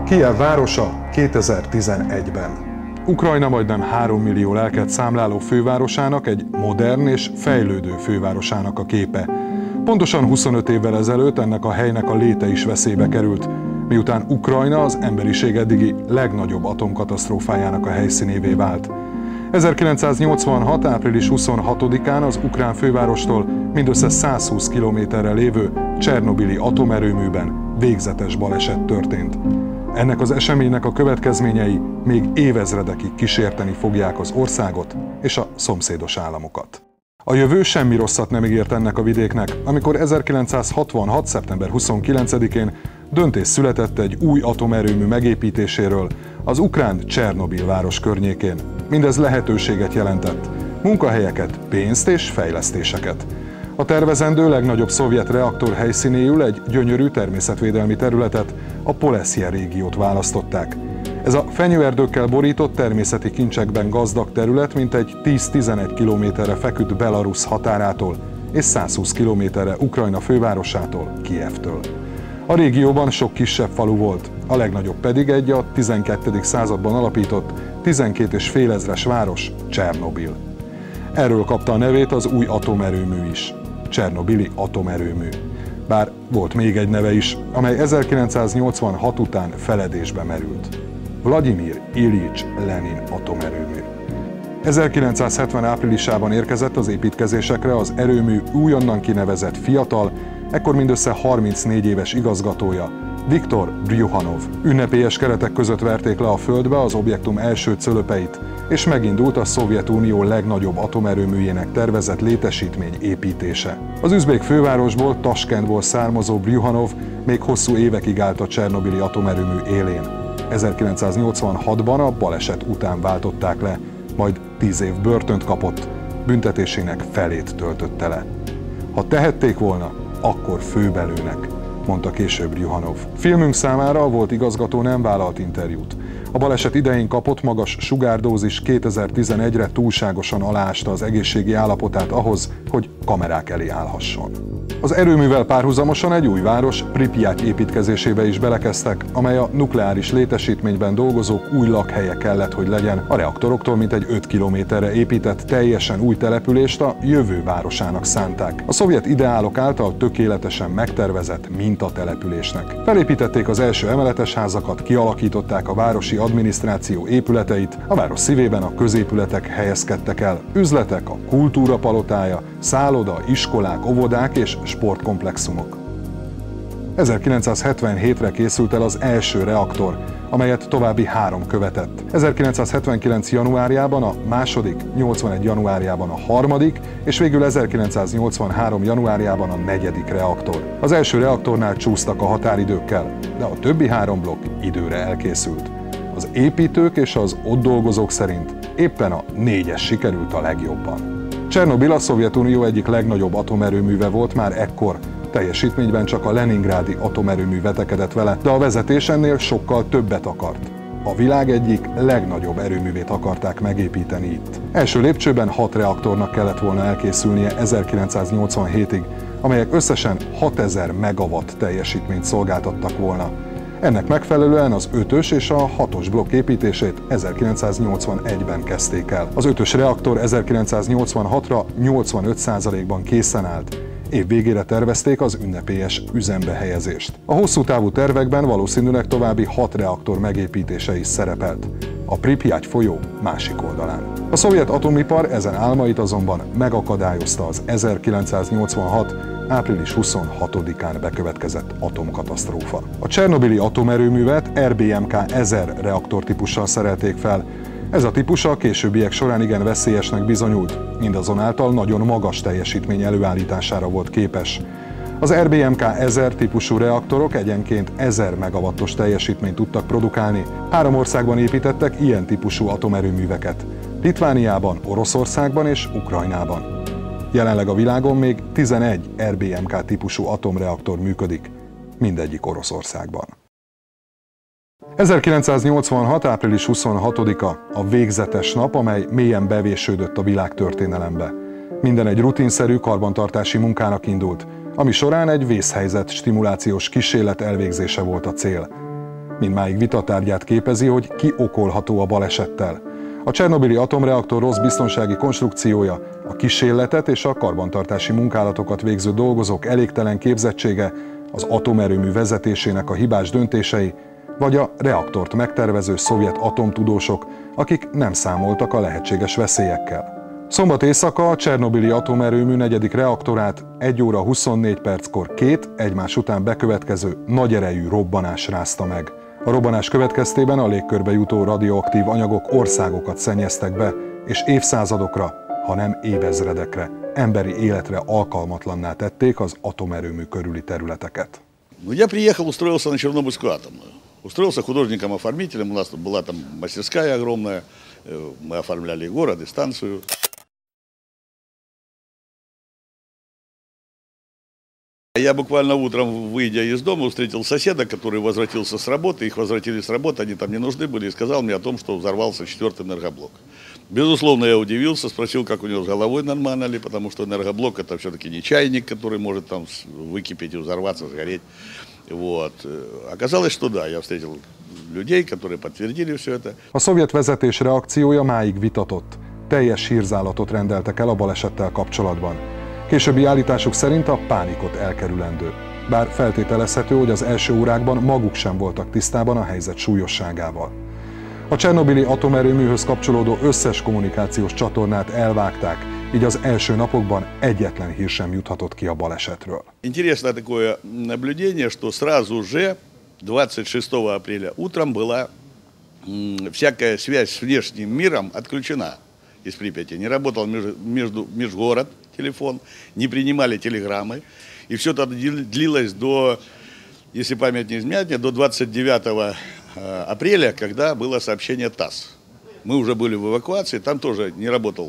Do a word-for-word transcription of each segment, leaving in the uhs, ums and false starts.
Kijev városa kétezer-tizenegyben. Ukrajna majdnem három millió lelket számláló fővárosának egy modern és fejlődő fővárosának a képe. Pontosan huszonöt évvel ezelőtt ennek a helynek a léte is veszélybe került, miután Ukrajna az emberiség eddigi legnagyobb atomkatasztrófájának a helyszínévé vált. ezerkilencszáznyolcvanhat. április huszonhatodikán az ukrán fővárostól mindössze százhúsz kilométerre lévő Csernobili atomerőműben végzetes baleset történt. Ennek az eseménynek a következményei még évezredekig kísérteni fogják az országot és a szomszédos államokat. A jövő semmi rosszat nem ígért ennek a vidéknek, amikor ezerkilencszázhatvanhat. szeptember huszonkilencedikén döntés született egy új atomerőmű megépítéséről az ukrán Csernobil város környékén. Mindez lehetőséget jelentett, munkahelyeket, pénzt és fejlesztéseket. A tervezendő legnagyobb szovjet reaktor helyszínéül egy gyönyörű természetvédelmi területet, a Poleszje régiót választották. Ez a fenyőerdőkkel borított természeti kincsekben gazdag terület mintegy tíz-tizenegy kilométerre feküdt Belarusz határától és százhúsz kilométerre Ukrajna fővárosától, Kijevtől. A régióban sok kisebb falu volt, a legnagyobb pedig egy a tizenkettedik században alapított tizenkét és fél ezres város, Csernobil. Erről kapta a nevét az új atomerőmű is, Csernobili atomerőmű. Bár volt még egy neve is, amely ezerkilencszáznyolcvanhat után feledésbe merült. Vladimir Iljics Lenin atomerőmű. ezerkilencszázhetven áprilisában érkezett az építkezésekre az erőmű újonnan kinevezett fiatal, ekkor mindössze harmincnégy éves igazgatója, Viktor Bryukhanov. Ünnepélyes keretek között verték le a földbe az objektum első cölöpeit, és megindult a Szovjetunió legnagyobb atomerőműjének tervezett létesítmény építése. Az üzbék fővárosból, Taskentból származó Bryukhanov még hosszú évekig állt a Csernobili atomerőmű élén. ezerkilencszáznyolcvanhatban a baleset után váltották le, majd tíz év börtönt kapott, büntetésének felét töltötte le. Ha tehették volna, akkor főbelőnek, mondta később Bryukhanov. Filmünk számára a volt igazgató nem vállalt interjút. A baleset idején kapott magas sugárdózis kétezer-tizenegyre túlságosan aláásta az egészségi állapotát ahhoz, hogy kamerák elé állhasson. Az erőművel párhuzamosan egy új város, Pripyat építkezésébe is belekezdtek, amely a nukleáris létesítményben dolgozók új lakhelye kellett, hogy legyen. A reaktoroktól mintegy öt kilométerre épített teljesen új települést a jövő városának szánták. A szovjet ideálok által tökéletesen megtervezett mintatelepülésnek. Felépítették az első emeletes házakat, kialakították a városi adminisztráció épületeit, a város szívében a középületek helyezkedtek el, üzletek, a kultúra palotája, szálloda, iskolák, óvodák és sportkomplexumok. ezerkilencszázhetvenhétre készült el az első reaktor, amelyet további három követett. ezerkilencszázhetvenkilenc januárjában a második, nyolcvanegy januárjában a harmadik, és végül ezerkilencszáznyolcvanhárom januárjában a negyedik reaktor. Az első reaktornál csúsztak a határidőkkel, de a többi három blokk időre elkészült. Az építők és az ott dolgozók szerint éppen a négyes sikerült a legjobban. Csernobil a Szovjetunió egyik legnagyobb atomerőműve volt már ekkor. Teljesítményben csak a leningrádi atomerőmű vetekedett vele, de a vezetés ennél sokkal többet akart. A világ egyik legnagyobb erőművét akarták megépíteni itt. Első lépcsőben hat reaktornak kellett volna elkészülnie ezerkilencszáznyolcvanhétig, amelyek összesen hatezer megawatt teljesítményt szolgáltattak volna. Ennek megfelelően az ötös és a hatos blokk építését ezerkilencszáznyolcvanegyben kezdték el. Az ötös reaktor ezerkilencszáznyolcvanhatra nyolcvanöt százalékban készen állt. Év végére tervezték az ünnepélyes üzembe helyezést. A hosszú távú tervekben valószínűleg további hat reaktor megépítése is szerepelt. A Pripyat folyó másik oldalán. A szovjet atomipar ezen álmait azonban megakadályozta az ezerkilencszáznyolcvanhat. április huszonhatodikán bekövetkezett atomkatasztrófa. A Csernobili atomerőművet er bé em ká ezer reaktortípussal szerelték fel. Ez a típus a későbbiek során igen veszélyesnek bizonyult, mindazonáltal nagyon magas teljesítmény előállítására volt képes. Az er bé em ká ezer típusú reaktorok egyenként ezer megawattos teljesítményt tudtak produkálni. Három országban építettek ilyen típusú atomerőműveket: Litvániában, Oroszországban és Ukrajnában. Jelenleg a világon még tizenegy er bé em ká típusú atomreaktor működik, mindegyik Oroszországban. ezerkilencszáznyolcvanhat. április huszonhatodika a végzetes nap, amely mélyen bevésődött a világ történelembe. Minden egy rutinszerű karbantartási munkának indult, ami során egy vészhelyzet stimulációs kísérlet elvégzése volt a cél. Mindmáig vitatárgyát képezi, hogy ki okolható a balesettel. A csernobili atomreaktor rossz biztonsági konstrukciója, a kísérletet és a karbantartási munkálatokat végző dolgozók elégtelen képzettsége, az atomerőmű vezetésének a hibás döntései, vagy a reaktort megtervező szovjet atomtudósok, akik nem számoltak a lehetséges veszélyekkel. Szombat éjszaka a csernobili atomerőmű negyedik reaktorát egy óra huszonnégy perckor két egymás után bekövetkező nagy erejű robbanás rázta meg. A robbanás következtében a légkörbe jutó radioaktív anyagok országokat szennyeztek be, és évszázadokra, ha nem évezredekre, emberi életre alkalmatlanná tették az atomerőmű körüli területeket. Я приехал, устроился на Чернобыльскую атомную. Устроился художником-оформителем, у нас была там мастерская огромная, мы оформляли город и станцию. Я буквально утром, выйдя из дома, встретил соседа, который возвратился с работы, их возвратили с работы, они там не нужны были, и сказал мне о том, что взорвался четвертый энергоблок. Безусловно, я удивился, спросил, как у него с головой, нормально ли, потому что энергоблок это все-таки не чайник, который может там выкипеть и взорваться, сгореть. Вот. Оказалось, что да, я встретил людей, которые подтвердили все это. A szovjet vezetés reakciója máig vitatott. Teljes hírzálatot rendeltek el a balesettel kapcsolatban. Későbbi állításuk szerint a pánikot elkerülendő. Bár feltételezhető, hogy az első órákban maguk sem voltak tisztában a helyzet súlyosságával. A csernobili atomerőműhöz kapcsolódó összes kommunikációs csatornát elvágták, így az első napokban egyetlen hír sem juthatott ki a balesetről. Интересное такое наблюдение, что сразу же двадцать шестого апреля утром была всякая связь с внешним миром отключена из Припяти. Не работал между, межгород телефон, не принимали телеграммы. И все это длилось до, если память не изменяет, до двадцать девятого апреля, когда было сообщение ТАСС. Мы уже были в эвакуации, там тоже не работал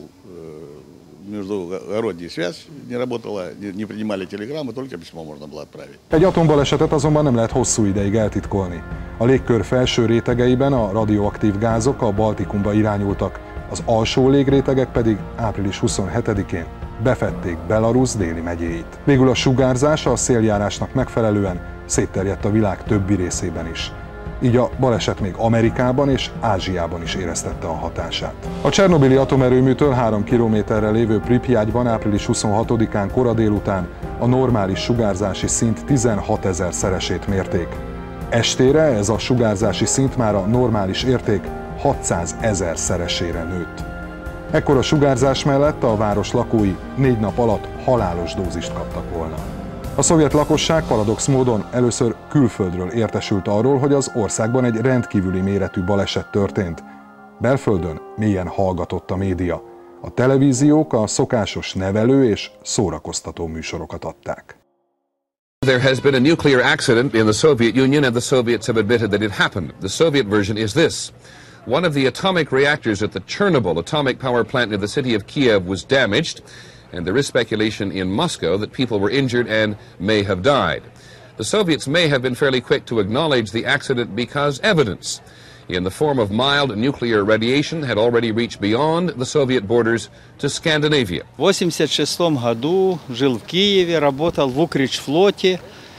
междугородняя связь, не работала, не принимали телеграммы, только письмо можно было отправить. Egy atombalesetet azonban nem lehet hosszú ideig eltitkolni. A légkör felső rétegeiben a radioaktív gázok a Baltikumba irányultak, az alsó légrétegek pedig április huszonhetedikén befedték Belarus déli megyéit. Végül a sugárzás a széljárásnak megfelelően szétterjedt a világ többi részében is. Így a baleset még Amerikában és Ázsiában is éreztette a hatását. A csernobili atomerőműtől három kilométerre lévő Pripyatban április huszonhatodikán kora délután a normális sugárzási szint tizenhatezer szeresét mérték. Estére ez a sugárzási szint már a normális érték hatszázezer szeresére nőtt. Ekkora sugárzás mellett a város lakói négy nap alatt halálos dózist kaptak volna. A szovjet lakosság paradox módon először külföldről értesült arról, hogy az országban egy rendkívüli méretű baleset történt. Belföldön mélyen hallgatott a média. A televíziók a szokásos nevelő és szórakoztató műsorokat adták. There has been a nuclear accident in the Soviet Union, and the Soviets have admitted that it happened. The Soviet version is this. One of the atomic reactors at the Chernobyl atomic power plant near the city of Kiev was damaged, and there is speculation in Moscow that people were injured and may have died. The Soviets may have been fairly quick to acknowledge the accident because evidence in the form of mild nuclear radiation had already reached beyond the Soviet borders to Scandinavia. В восемьдесят шестом году жил в Киеве, работал в Укричфлоте,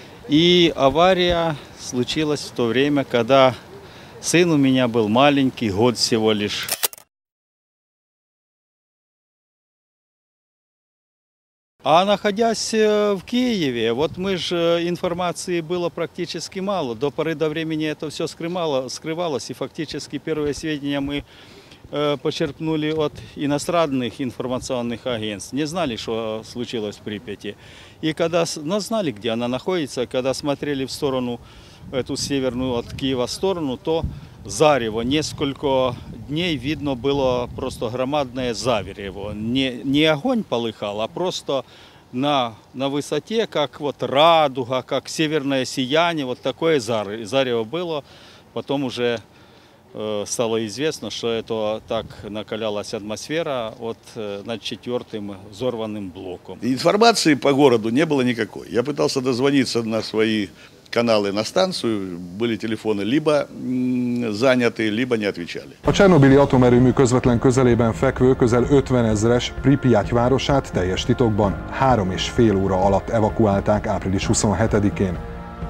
и авария случилась в то время, когда сын у меня был маленький, год всего лишь. А находясь в Киеве, вот мы же, информации было практически мало. До поры до времени это все скрывалось, и фактически первые сведения мы почерпнули от иностранных информационных агентств. Не знали, что случилось в Припяти. И когда, ну, знали, где она находится, когда смотрели в сторону, эту северную от Киева сторону, то зарево. Несколько дней видно было просто громадное зарево. Не, не огонь полыхал, а просто на, на высоте, как вот радуга, как северное сияние, вот такое зарево было. Потом уже э, стало известно, что это так накалялась атмосфера от, э, над четвертым взорванным блоком. Информации по городу не было никакой. Я пытался дозвониться на свои канали на станцію, були телефони либо зайняті, либо не відповідали. A csernobili atomerőmű közvetlen közelében fekvő, közel ötvenezres Pripyat városát teljes titokban három és fél óra alatt evakuálták április huszonhetedikén.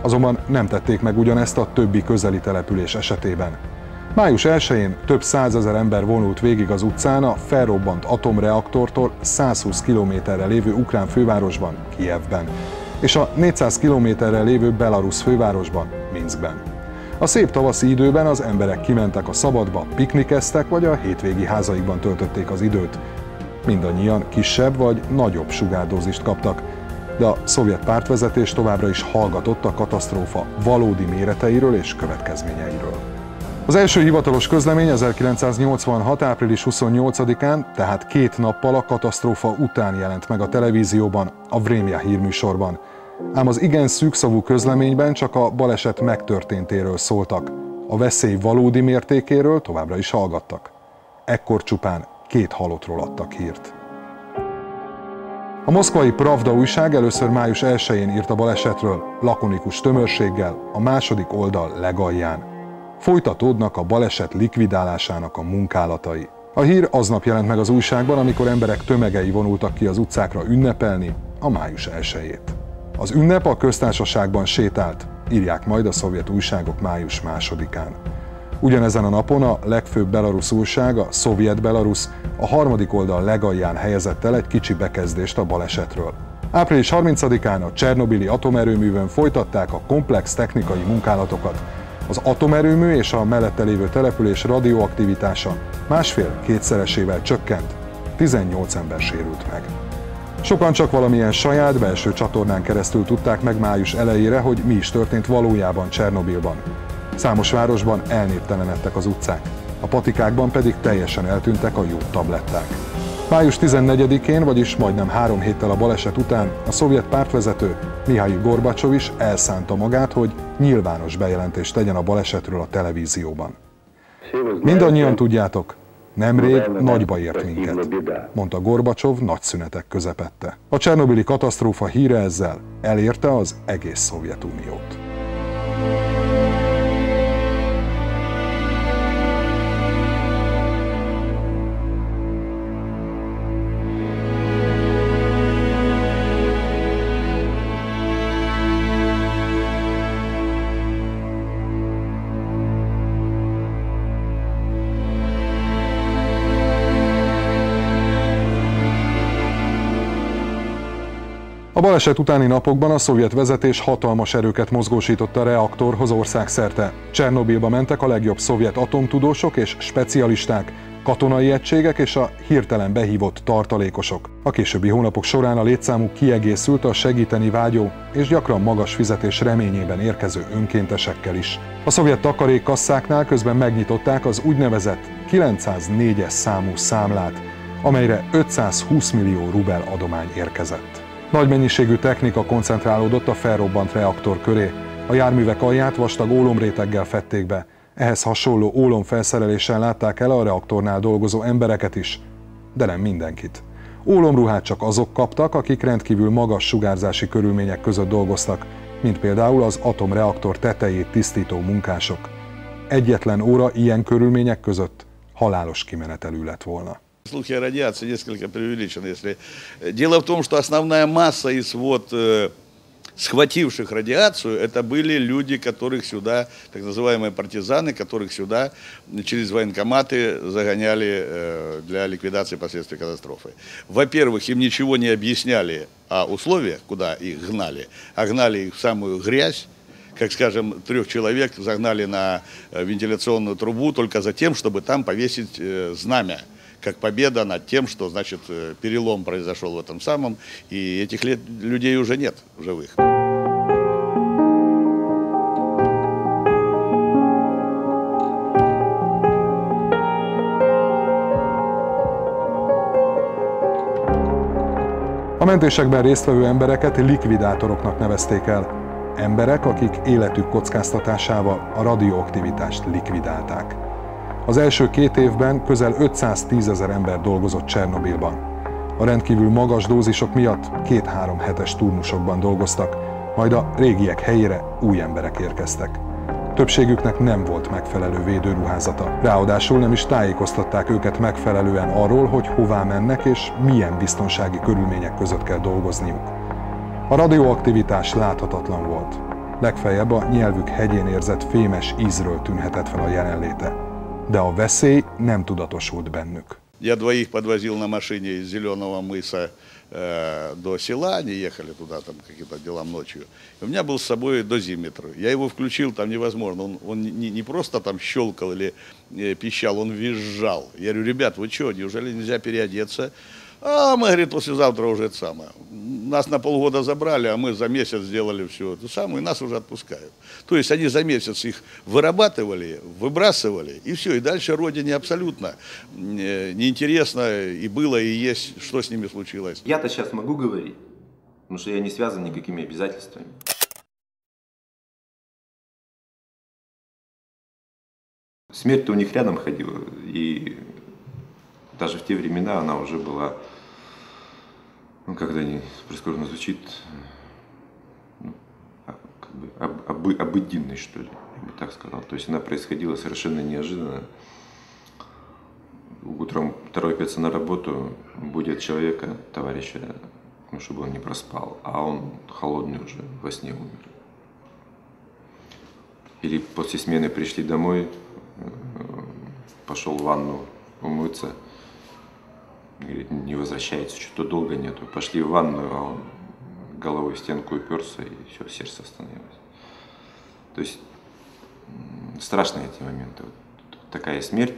Azonban nem tették meg ugyanezt a többi közeli település esetében. május elsején több százezer ember vonult végig az utcán a felrobbant atomreaktortól százhúsz kilométerre lévő ukrán fővárosban, Kijevben, és a négyszáz kilométerre lévő belarusz fővárosban, Minszkben. A szép tavaszi időben az emberek kimentek a szabadba, piknikeztek, vagy a hétvégi házaikban töltötték az időt. Mindannyian kisebb vagy nagyobb sugárdózist kaptak, de a szovjet pártvezetés továbbra is hallgatott a katasztrófa valódi méreteiről és következményeiről. Az első hivatalos közlemény ezerkilencszáznyolcvanhat. április huszonnyolcadikán, tehát két nappal a katasztrófa után jelent meg a televízióban, a Vremja hírműsorban. Ám az igen szűkszavú közleményben csak a baleset megtörténtéről szóltak, a veszély valódi mértékéről továbbra is hallgattak. Ekkor csupán két halottról adtak hírt. A moszkvai Pravda újság először május elsején írt a balesetről, lakonikus tömörséggel, a második oldal legalján. Folytatódnak a baleset likvidálásának a munkálatai. A hír aznap jelent meg az újságban, amikor emberek tömegei vonultak ki az utcákra ünnepelni a május elsejét. Az ünnep a köztársaságban sétált, írják majd a szovjet újságok május másodikán. Ugyanezen a napon a legfőbb belarusz újság, a Szovjet Belarus, a harmadik oldal legalján helyezett el egy kicsi bekezdést a balesetről. április harmincadikán a csernobili atomerőművön folytatták a komplex technikai munkálatokat. Az atomerőmű és a mellette lévő település radioaktivitása másfél-kétszeresével csökkent, tizennyolc ember sérült meg. Sokan csak valamilyen saját belső csatornán keresztül tudták meg május elejére, hogy mi is történt valójában Csernobilban. Számos városban elnéptelenedtek az utcák, a patikákban pedig teljesen eltűntek a jó tabletták. május tizennegyedikén, vagyis majdnem három héttel a baleset után a szovjet pártvezető Mihail Gorbacsov is elszánta magát, hogy nyilvános bejelentést tegyen a balesetről a televízióban. Mindannyian tudjátok, nemrég nagyba ért minket, mondta Gorbacsov nagy szünetek közepette. A csernobili katasztrófa híre ezzel elérte az egész Szovjetuniót. A baleset utáni napokban a szovjet vezetés hatalmas erőket mozgósított a reaktorhoz országszerte. Csernobilba mentek a legjobb szovjet atomtudósok és specialisták, katonai egységek és a hirtelen behívott tartalékosok. A későbbi hónapok során a létszámuk kiegészült a segíteni vágyó és gyakran magas fizetés reményében érkező önkéntesekkel is. A szovjet takarékkasszáknál közben megnyitották az úgynevezett kilencszáznégyes számú számlát, amelyre ötszázhúsz millió rubel adomány érkezett. Nagy mennyiségű technika koncentrálódott a felrobbant reaktor köré. A járművek alját vastag ólomréteggel fedték be. Ehhez hasonló ólomfelszereléssel látták el a reaktornál dolgozó embereket is, de nem mindenkit. Ólomruhát csak azok kaptak, akik rendkívül magas sugárzási körülmények között dolgoztak, mint például az atomreaktor tetejét tisztító munkások. Egyetlen óra ilyen körülmények között halálos kimenetelű lett volna. Слухи о радиации несколько преувеличены. Если... Дело в том, что основная масса из вот э, схвативших радиацию, это были люди, которых сюда, так называемые партизаны, которых сюда через военкоматы загоняли э, для ликвидации последствий катастрофы. Во-первых, им ничего не объясняли о условиях, куда их гнали, а гнали их в самую грязь. Как, скажем, трех человек загнали на вентиляционную трубу только за тем, чтобы там повесить э, знамя, как победа над тем, что, значит, перелом произошел в этом самом, и этих людей уже нет в живых. A mentésekben résztvevő embereket likvidátoroknak nevezték el. Emberek, akik életük kockáztatásával a radioaktivitást likvidálták. Az első két évben közel ötszáztízezer ember dolgozott Csernobilban. A rendkívül magas dózisok miatt két-három hetes turnusokban dolgoztak, majd a régiek helyére új emberek érkeztek. Többségüknek nem volt megfelelő védőruházata, ráadásul nem is tájékoztatták őket megfelelően arról, hogy hová mennek és milyen biztonsági körülmények között kell dolgozniuk. A radioaktivitás láthatatlan volt. legfeljebb a nyelvük hegyén érzett fémes ízről tűnhetett fel a jelenléte. De a veszély nem tudatosult bennük. Я двоих подвозил на машине из Зеленого мыса э, до села, они ехали туда там каким-то делам ночью. И у меня был с собой дозиметр. Я его включил, там невозможно. Он, он не, не просто там щелкал или э, пищал, он визжал. Я говорю, ребят, вы что, неужели нельзя переодеться? А мы, говорит, послезавтра уже это самое. Нас на полгода забрали, а мы за месяц сделали все это самое, и нас уже отпускают. То есть они за месяц их вырабатывали, выбрасывали, и все. И дальше родине абсолютно неинтересно и было, и есть, что с ними случилось. Я-то сейчас могу говорить, потому что я не связан никакими обязательствами. Смерть-то у них рядом ходила, и даже в те времена она уже была, ну, когда не прискорбно звучит, ну, как бы об, об, обыденной, что ли, я бы так сказал. То есть она происходила совершенно неожиданно. Утром торопятся на работу, будет человека, товарища, ну, чтобы он не проспал, а он холодный уже, во сне умер. Или после смены пришли домой, пошел в ванну умыться, говорит, не возвращается, что-то долго нету. Пошли в ванную, а он головой в стенку уперся, и все, сердце остановилось. То есть страшные эти моменты. Вот такая смерть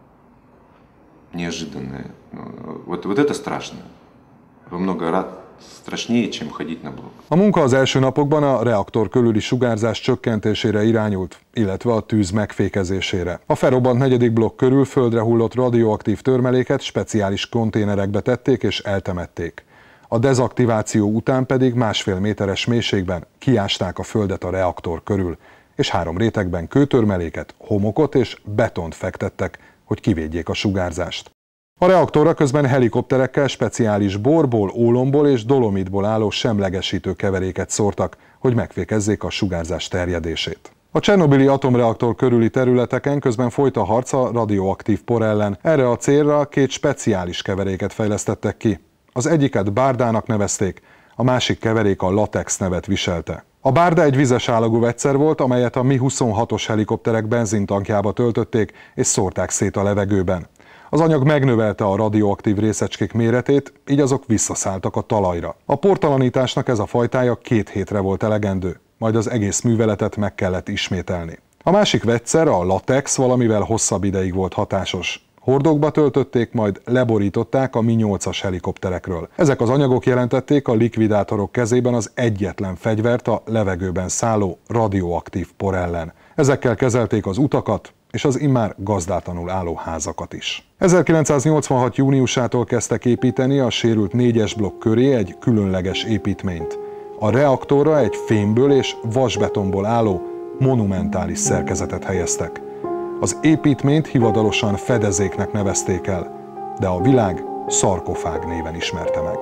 неожиданная. Вот, вот это страшно. Во много раз страшнее, чем ходить на blog. A munka az első napokban a reaktor körüli sugárzás csökkentésére irányult, illetve a tűz megfékezésére. A felrobbant negyedik blokk körül földre hullott radioaktív törmeléket speciális konténerekbe tették és eltemették. A dezaktiváció után pedig másfél méteres mélységben kiásták a földet a reaktor körül, és három rétegben kőtörmeléket, homokot és betont fektettek, hogy kivédjék a sugárzást. A reaktorra közben helikopterekkel speciális borból, ólomból és dolomitból álló semlegesítő keveréket szórtak, hogy megfékezzék a sugárzás terjedését. A csernobili atomreaktor körüli területeken közben folyt a harc a radioaktív por ellen. Erre a célra két speciális keveréket fejlesztettek ki. Az egyiket bárdának nevezték, a másik keverék a latex nevet viselte. A bárda egy vizes állagú vegyszer volt, amelyet a Mi huszonhatos helikopterek benzintankjába töltötték és szórták szét a levegőben. Az anyag megnövelte a radioaktív részecskék méretét, így azok visszaszálltak a talajra. A portalanításnak ez a fajtája két hétre volt elegendő, majd az egész műveletet meg kellett ismételni. A másik vegyszer, a latex, valamivel hosszabb ideig volt hatásos. Hordókba töltötték, majd leborították a Mi nyolcas helikopterekről. Ezek az anyagok jelentették a likvidátorok kezében az egyetlen fegyvert a levegőben szálló radioaktív por ellen. Ezekkel kezelték az utakat, és az immár gazdátlanul álló házakat is. ezerkilencszáznyolcvanhat júniusától kezdtek építeni a sérült négyes blokk köré egy különleges építményt. A reaktorra egy fémből és vasbetonból álló monumentális szerkezetet helyeztek. Az építményt hivatalosan fedezéknek nevezték el, de a világ szarkofág néven ismerte meg.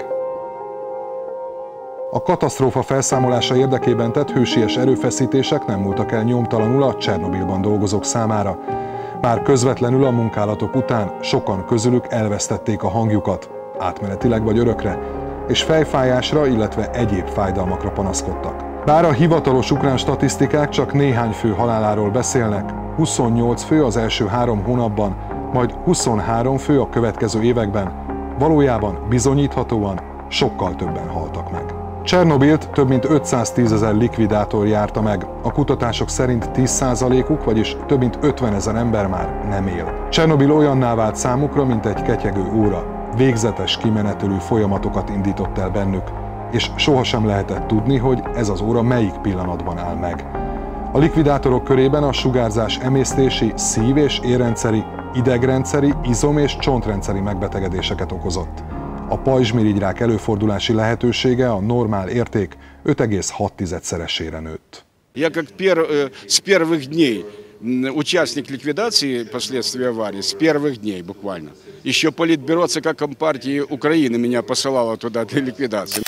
A katasztrófa felszámolása érdekében tett hősies erőfeszítések nem múltak el nyomtalanul a Csernobilban dolgozók számára. Már közvetlenül a munkálatok után sokan közülük elvesztették a hangjukat, átmenetileg vagy örökre, és fejfájásra, illetve egyéb fájdalmakra panaszkodtak. Bár a hivatalos ukrán statisztikák csak néhány fő haláláról beszélnek, huszonnyolc fő az első három hónapban, majd huszonhárom fő a következő években, valójában bizonyíthatóan sokkal többen haltak meg. Csernobilt több mint ötszáztízezer likvidátor járta meg, a kutatások szerint tíz százalékuk, vagyis több mint ötvenezer ember már nem él. Csernobil olyanná vált számukra, mint egy ketyegő óra, végzetes kimenetelő folyamatokat indított el bennük, és sohasem lehetett tudni, hogy ez az óra melyik pillanatban áll meg. A likvidátorok körében a sugárzás emésztési, szív- és érrendszeri, idegrendszeri, izom- és csontrendszeri megbetegedéseket okozott. A pajzsmirigyrák előfordulási lehetősége a normál érték öt egész hat szeresére nőtt. Я как пер, с первых дней участник ликвидации последствий аварии, с первых дней буквально. Еще политбюро ЦК Компартии Украины меня посылало туда для ликвидации.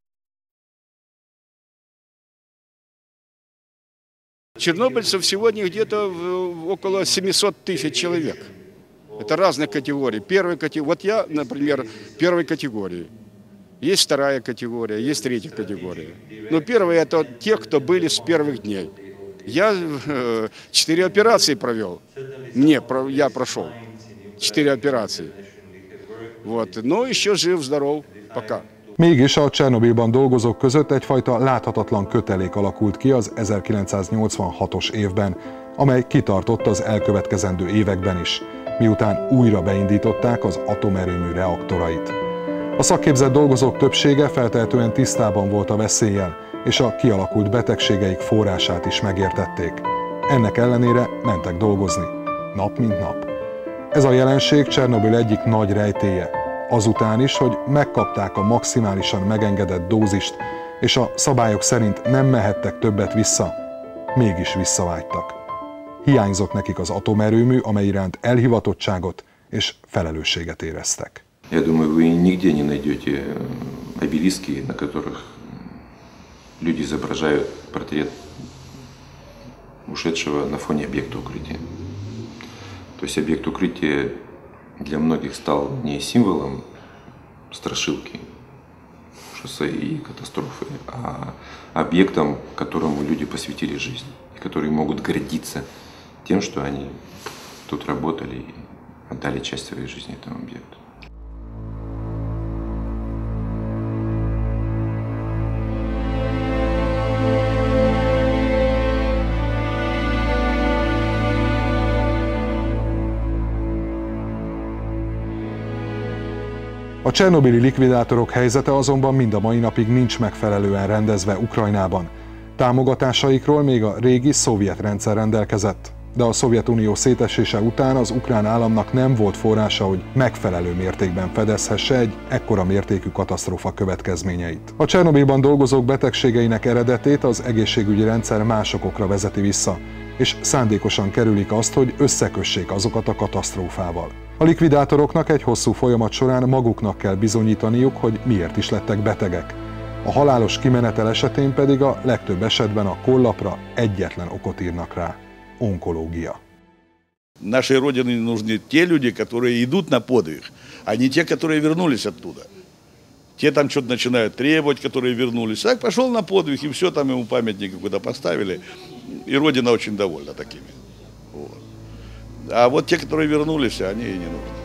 Чернобыльцев сегодня где-то около семисот тысяч человек. Это разных категорий. Первой категории. Вот я, например, первой категории. Есть вторая категория, есть третья категория. Но первые – это те, кто были с первых дней. Я э, четыре операции провел. Мне, про, я прошел четыре операции. Вот. Но еще жив-здоров пока. Mégis a Csernobilban dolgozók között egyfajta láthatatlan kötelék alakult ki az ezerkilencszáznyolcvanhatos évben, amely kitartott az elkövetkezendő években is, miután újra beindították az atomerőmű reaktorait. A szakképzett dolgozók többsége feltehetően tisztában volt a veszéllyel, és a kialakult betegségeik forrását is megértették. Ennek ellenére mentek dolgozni, nap mint nap. Ez a jelenség Csernobil egyik nagy rejtélye, azután is, hogy megkapták a maximálisan megengedett dózist, és a szabályok szerint nem mehettek többet vissza, mégis visszavágytak. Hiányzott nekik az atomerőmű, amely iránt elhivatottságot és felelősséget éreztek. Я думаю, вы нигде не найдете обелиски, на которых люди изображают портрет ушедшего на фоне объекта укрытия. То есть объект укрытия для многих стал не символом страшилки, шоссе и катастрофы, а объектом, которому люди посвятили жизнь, и которые могут гордиться тем, что они тут работали и отдали часть своей жизни этому объекту. A csernobili likvidátorok helyzete azonban mind a mai napig nincs megfelelően rendezve Ukrajnában. Támogatásaikról még a régi szovjet rendszer rendelkezett, de a Szovjetunió szétesése után az ukrán államnak nem volt forrása, hogy megfelelő mértékben fedezhesse egy ekkora mértékű katasztrófa következményeit. A Csernobilban dolgozók betegségeinek eredetét az egészségügyi rendszer más okokra vezeti vissza, és szándékosan kerülik azt, hogy összekössék azokat a katasztrófával. A likvidátoroknak egy hosszú folyamat során maguknak kell bizonyítaniuk, hogy miért is lettek betegek. A halálos kimenetel esetén pedig a legtöbb esetben a kollapra egyetlen okot írnak rá: onkológia. Нашей Родине нужны те люди, которые идут на подвиг, а не те, которые вернулись оттуда. Те там что-то начинают требовать, которые вернулись. Так пошел на подвиг, и все, там ему памятник какой-то поставили. И Родина очень довольна такими. Вот. А вот те, которые вернулись, они и не нужны.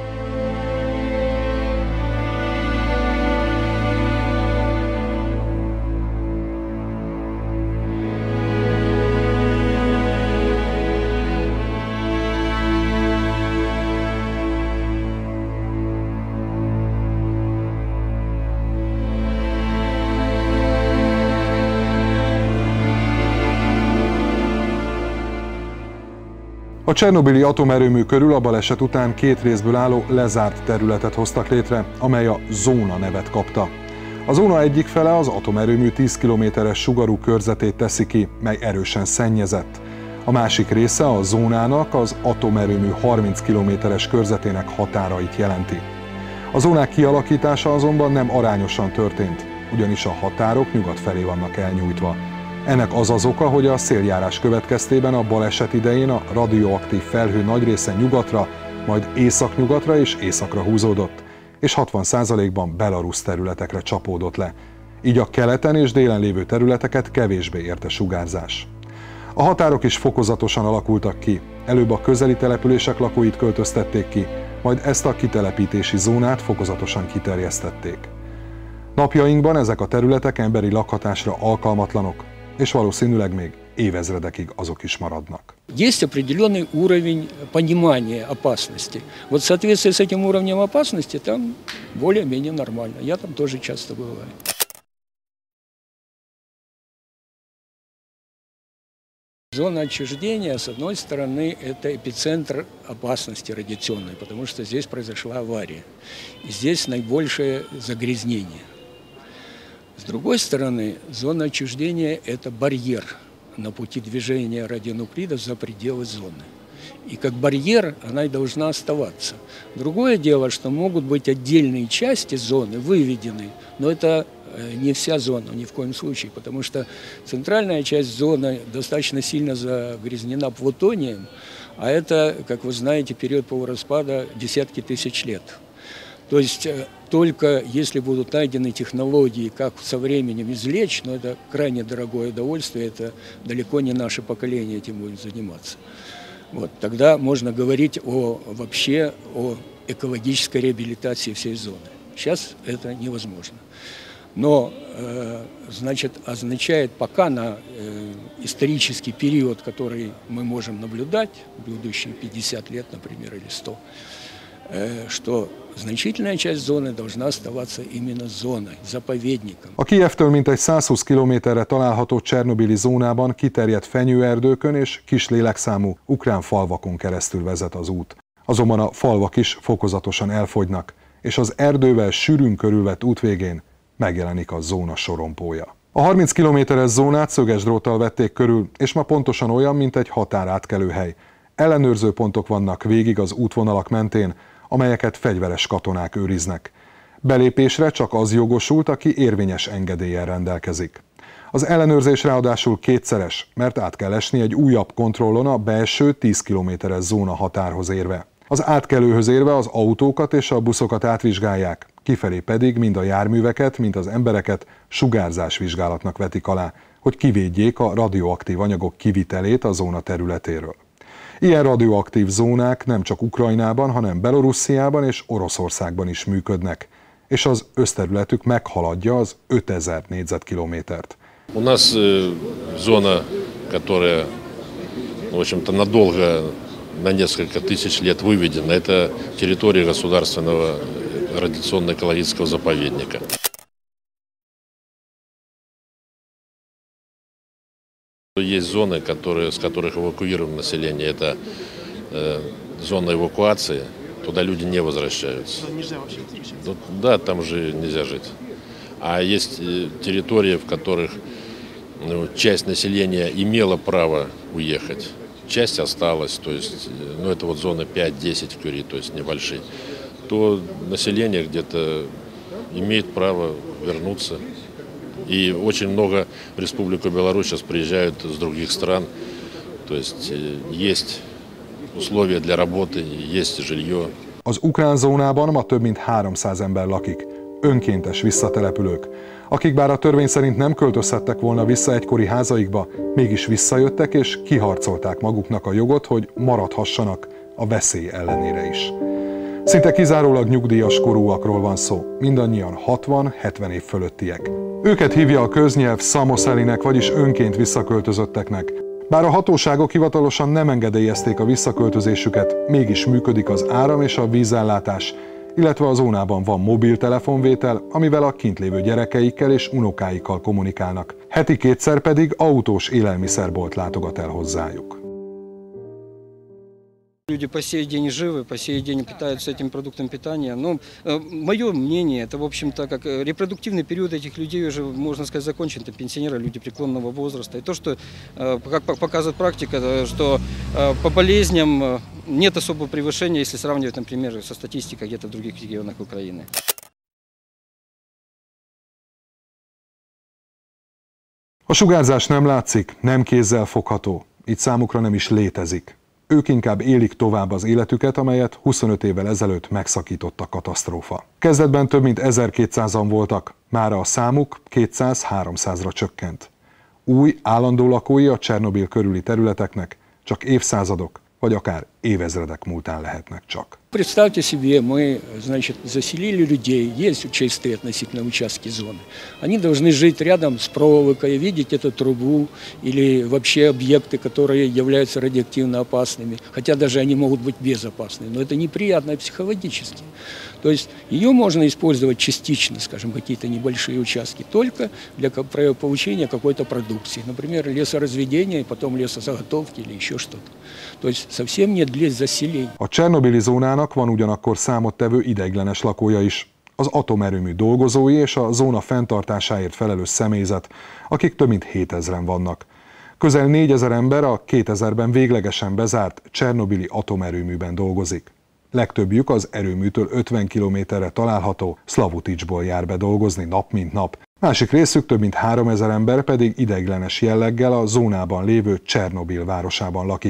A csernobili atomerőmű körül a baleset után két részből álló lezárt területet hoztak létre, amely a zóna nevet kapta. A zóna egyik fele az atomerőmű tíz kilométeres sugarú körzetét teszi ki, mely erősen szennyezett. A másik része a zónának az atomerőmű harminc kilométeres körzetének határait jelenti. A zónák kialakítása azonban nem arányosan történt, ugyanis a határok nyugat felé vannak elnyújtva. Ennek az az oka, hogy a széljárás következtében a baleset idején a radioaktív felhő nagy része nyugatra, majd északnyugatra és északra húzódott, és hatvan százalékban belarusz területekre csapódott le. Így a keleten és délen lévő területeket kevésbé érte sugárzás. A határok is fokozatosan alakultak ki. Előbb a közeli települések lakóit költöztették ki, majd ezt a kitelepítési zónát fokozatosan kiterjesztették. Napjainkban ezek a területek emberi lakhatásra alkalmatlanok, és valószínűleg még évezredekig azok is maradnak. Есть определенный уровень понимания опасности. Вот в соответствии с этим уровнем опасности там более-менее нормально. Я там тоже часто бываю. Зона отчуждения, с одной стороны, это эпицентр опасности радиационной, потому что здесь произошла авария. И здесь наибольшее загрязнение. С другой стороны, зона отчуждения – это барьер на пути движения радионуклидов за пределы зоны. И как барьер она и должна оставаться. Другое дело, что могут быть отдельные части зоны выведены, но это не вся зона, ни в коем случае, потому что центральная часть зоны достаточно сильно загрязнена плутонием, а это, как вы знаете, период полураспада десятки тысяч лет. То есть только если будут найдены технологии, как со временем извлечь, но это крайне дорогое удовольствие, это далеко не наше поколение этим будет заниматься. Вот, тогда можно говорить о, вообще о экологической реабилитации всей зоны. Сейчас это невозможно. Но, э, значит, означает пока на э, исторический период, который мы можем наблюдать, будущие пятьдесят лет, например, или сто, э, что значительная часть зоны должна оставаться именно зоной, заповедником. A Kijevtől mintegy száz húsz kilométerre található Csernobili zónában kiterjedt fenyőerdőkön és kis lélekszámú ukrán falvakon keresztül vezet az út. Azonban a falvak is fokozatosan elfogynak, és az erdővel sűrűn körülvett út végén megjelenik a zóna sorompója. A harminc kilométeres zónát szöges dróttal vették körül, és ma pontosan olyan, mint egy határátkelőhely. Ellenőrző pontok vannak végig az útvonalak mentén, amelyeket fegyveres katonák őriznek. Belépésre csak az jogosult, aki érvényes engedéllyel rendelkezik. Az ellenőrzés ráadásul kétszeres, mert át kell esni egy újabb kontrollon a belső tíz kilométeres zóna határhoz érve. Az átkelőhöz érve az autókat és a buszokat átvizsgálják, kifelé pedig mind a járműveket, mind az embereket sugárzásvizsgálatnak vetik alá, hogy kivédjék a radioaktív anyagok kivitelét a zóna területéről. Ilyen radioaktív zónák nem csak Ukrajnában, hanem Belorussziában és Oroszországban is működnek, és az összterületük meghaladja az ötezer négyzetkilométert. У нас зона, которая, в общем-то, надолго, на несколько тысяч лет выведена, это территория государственного радиационно-экологического заповедника. Есть зоны, которые, с которых эвакуировано население, это э, зона эвакуации, туда люди не возвращаются. Нельзя вообще возвращаться? Да, там же нельзя жить. А есть территории, в которых ну, часть населения имела право уехать, часть осталась, то есть, ну это вот зона пять-десять кюри, то есть небольшие, то население где-то имеет право вернуться. И очень много в Республику Беларусь сейчас приезжают с других стран, то есть есть условия для работы, есть жилье. Az ukrán zónában ma több mint háromszáz ember lakik, önkéntes visszatelepülők, akik bár a törvény szerint nem költözhettek volna vissza egykori házaikba, mégis visszajöttek és kiharcolták maguknak a jogot, hogy maradhassanak a veszély ellenére is. Szinte kizárólag nyugdíjas korúakról van szó, mindannyian hatvan-hetven év fölöttiek. Őket hívja a köznyelv szamoszelinek, vagyis önként visszaköltözötteknek. Bár a hatóságok hivatalosan nem engedélyezték a visszaköltözésüket, mégis működik az áram és a vízellátás, illetve a zónában van mobiltelefonvétel, amivel a kint lévő gyerekeikkel és unokáikkal kommunikálnak. Heti kétszer pedig autós élelmiszerbolt látogat el hozzájuk. Люди по сей день живы, по сей день питаются этим продуктом питания. Но э, мое мнение, это, в общем-то, как репродуктивный период этих людей уже, можно сказать, закончен. Это пенсионеры, люди преклонного возраста. И то, что, э, как показывает практика, что э, по болезням э, нет особого превышения, если сравнивать, например, со статистикой где-то в других регионах Украины. A sugárzás nem látszik, nem kézzel fogható, így számukra nem is létezik. Ők inkább élik tovább az életüket, amelyet huszonöt évvel ezelőtt megszakított a katasztrófa. Kezdetben több mint ezerkétszázan voltak, mára a számuk kétszáz-háromszázra csökkent. Új, állandó lakói a Csernobil körüli területeknek csak évszázadok, vagy akár évezredek múltán lehetnek csak. Представьте себе, мы, значит, заселили людей, есть чистые относительно участки зоны. Они должны жить рядом с проволокой, видеть эту трубу или вообще объекты, которые являются радиоактивно опасными, хотя даже они могут быть безопасны, но это неприятно психологически. То есть ее можно использовать частично, скажем, какие-то небольшие участки, только для получения какой-то продукции, например, лесоразведения, потом лесозаготовки или еще что-то. То есть совсем нет для заселения. A Csernobili zónának van ugyanakkor számottevő ideiglenes lakója is, az atomerőmű dolgozói és a zóna fenntartásáért felelős személyzet, akik több mint hétezren vannak. Közel négyezer ember a kétezerben véglegesen bezárt Csernobili atomerőműben dolgozik. Legtöbbjük az erőműtől ötven kilométerre található Szlavuticsból jár be dolgozni nap mint nap. Másik részük, több mint háromezer ember pedig ideiglenes jelleggel a zónában lévő Csernobil városában lakik.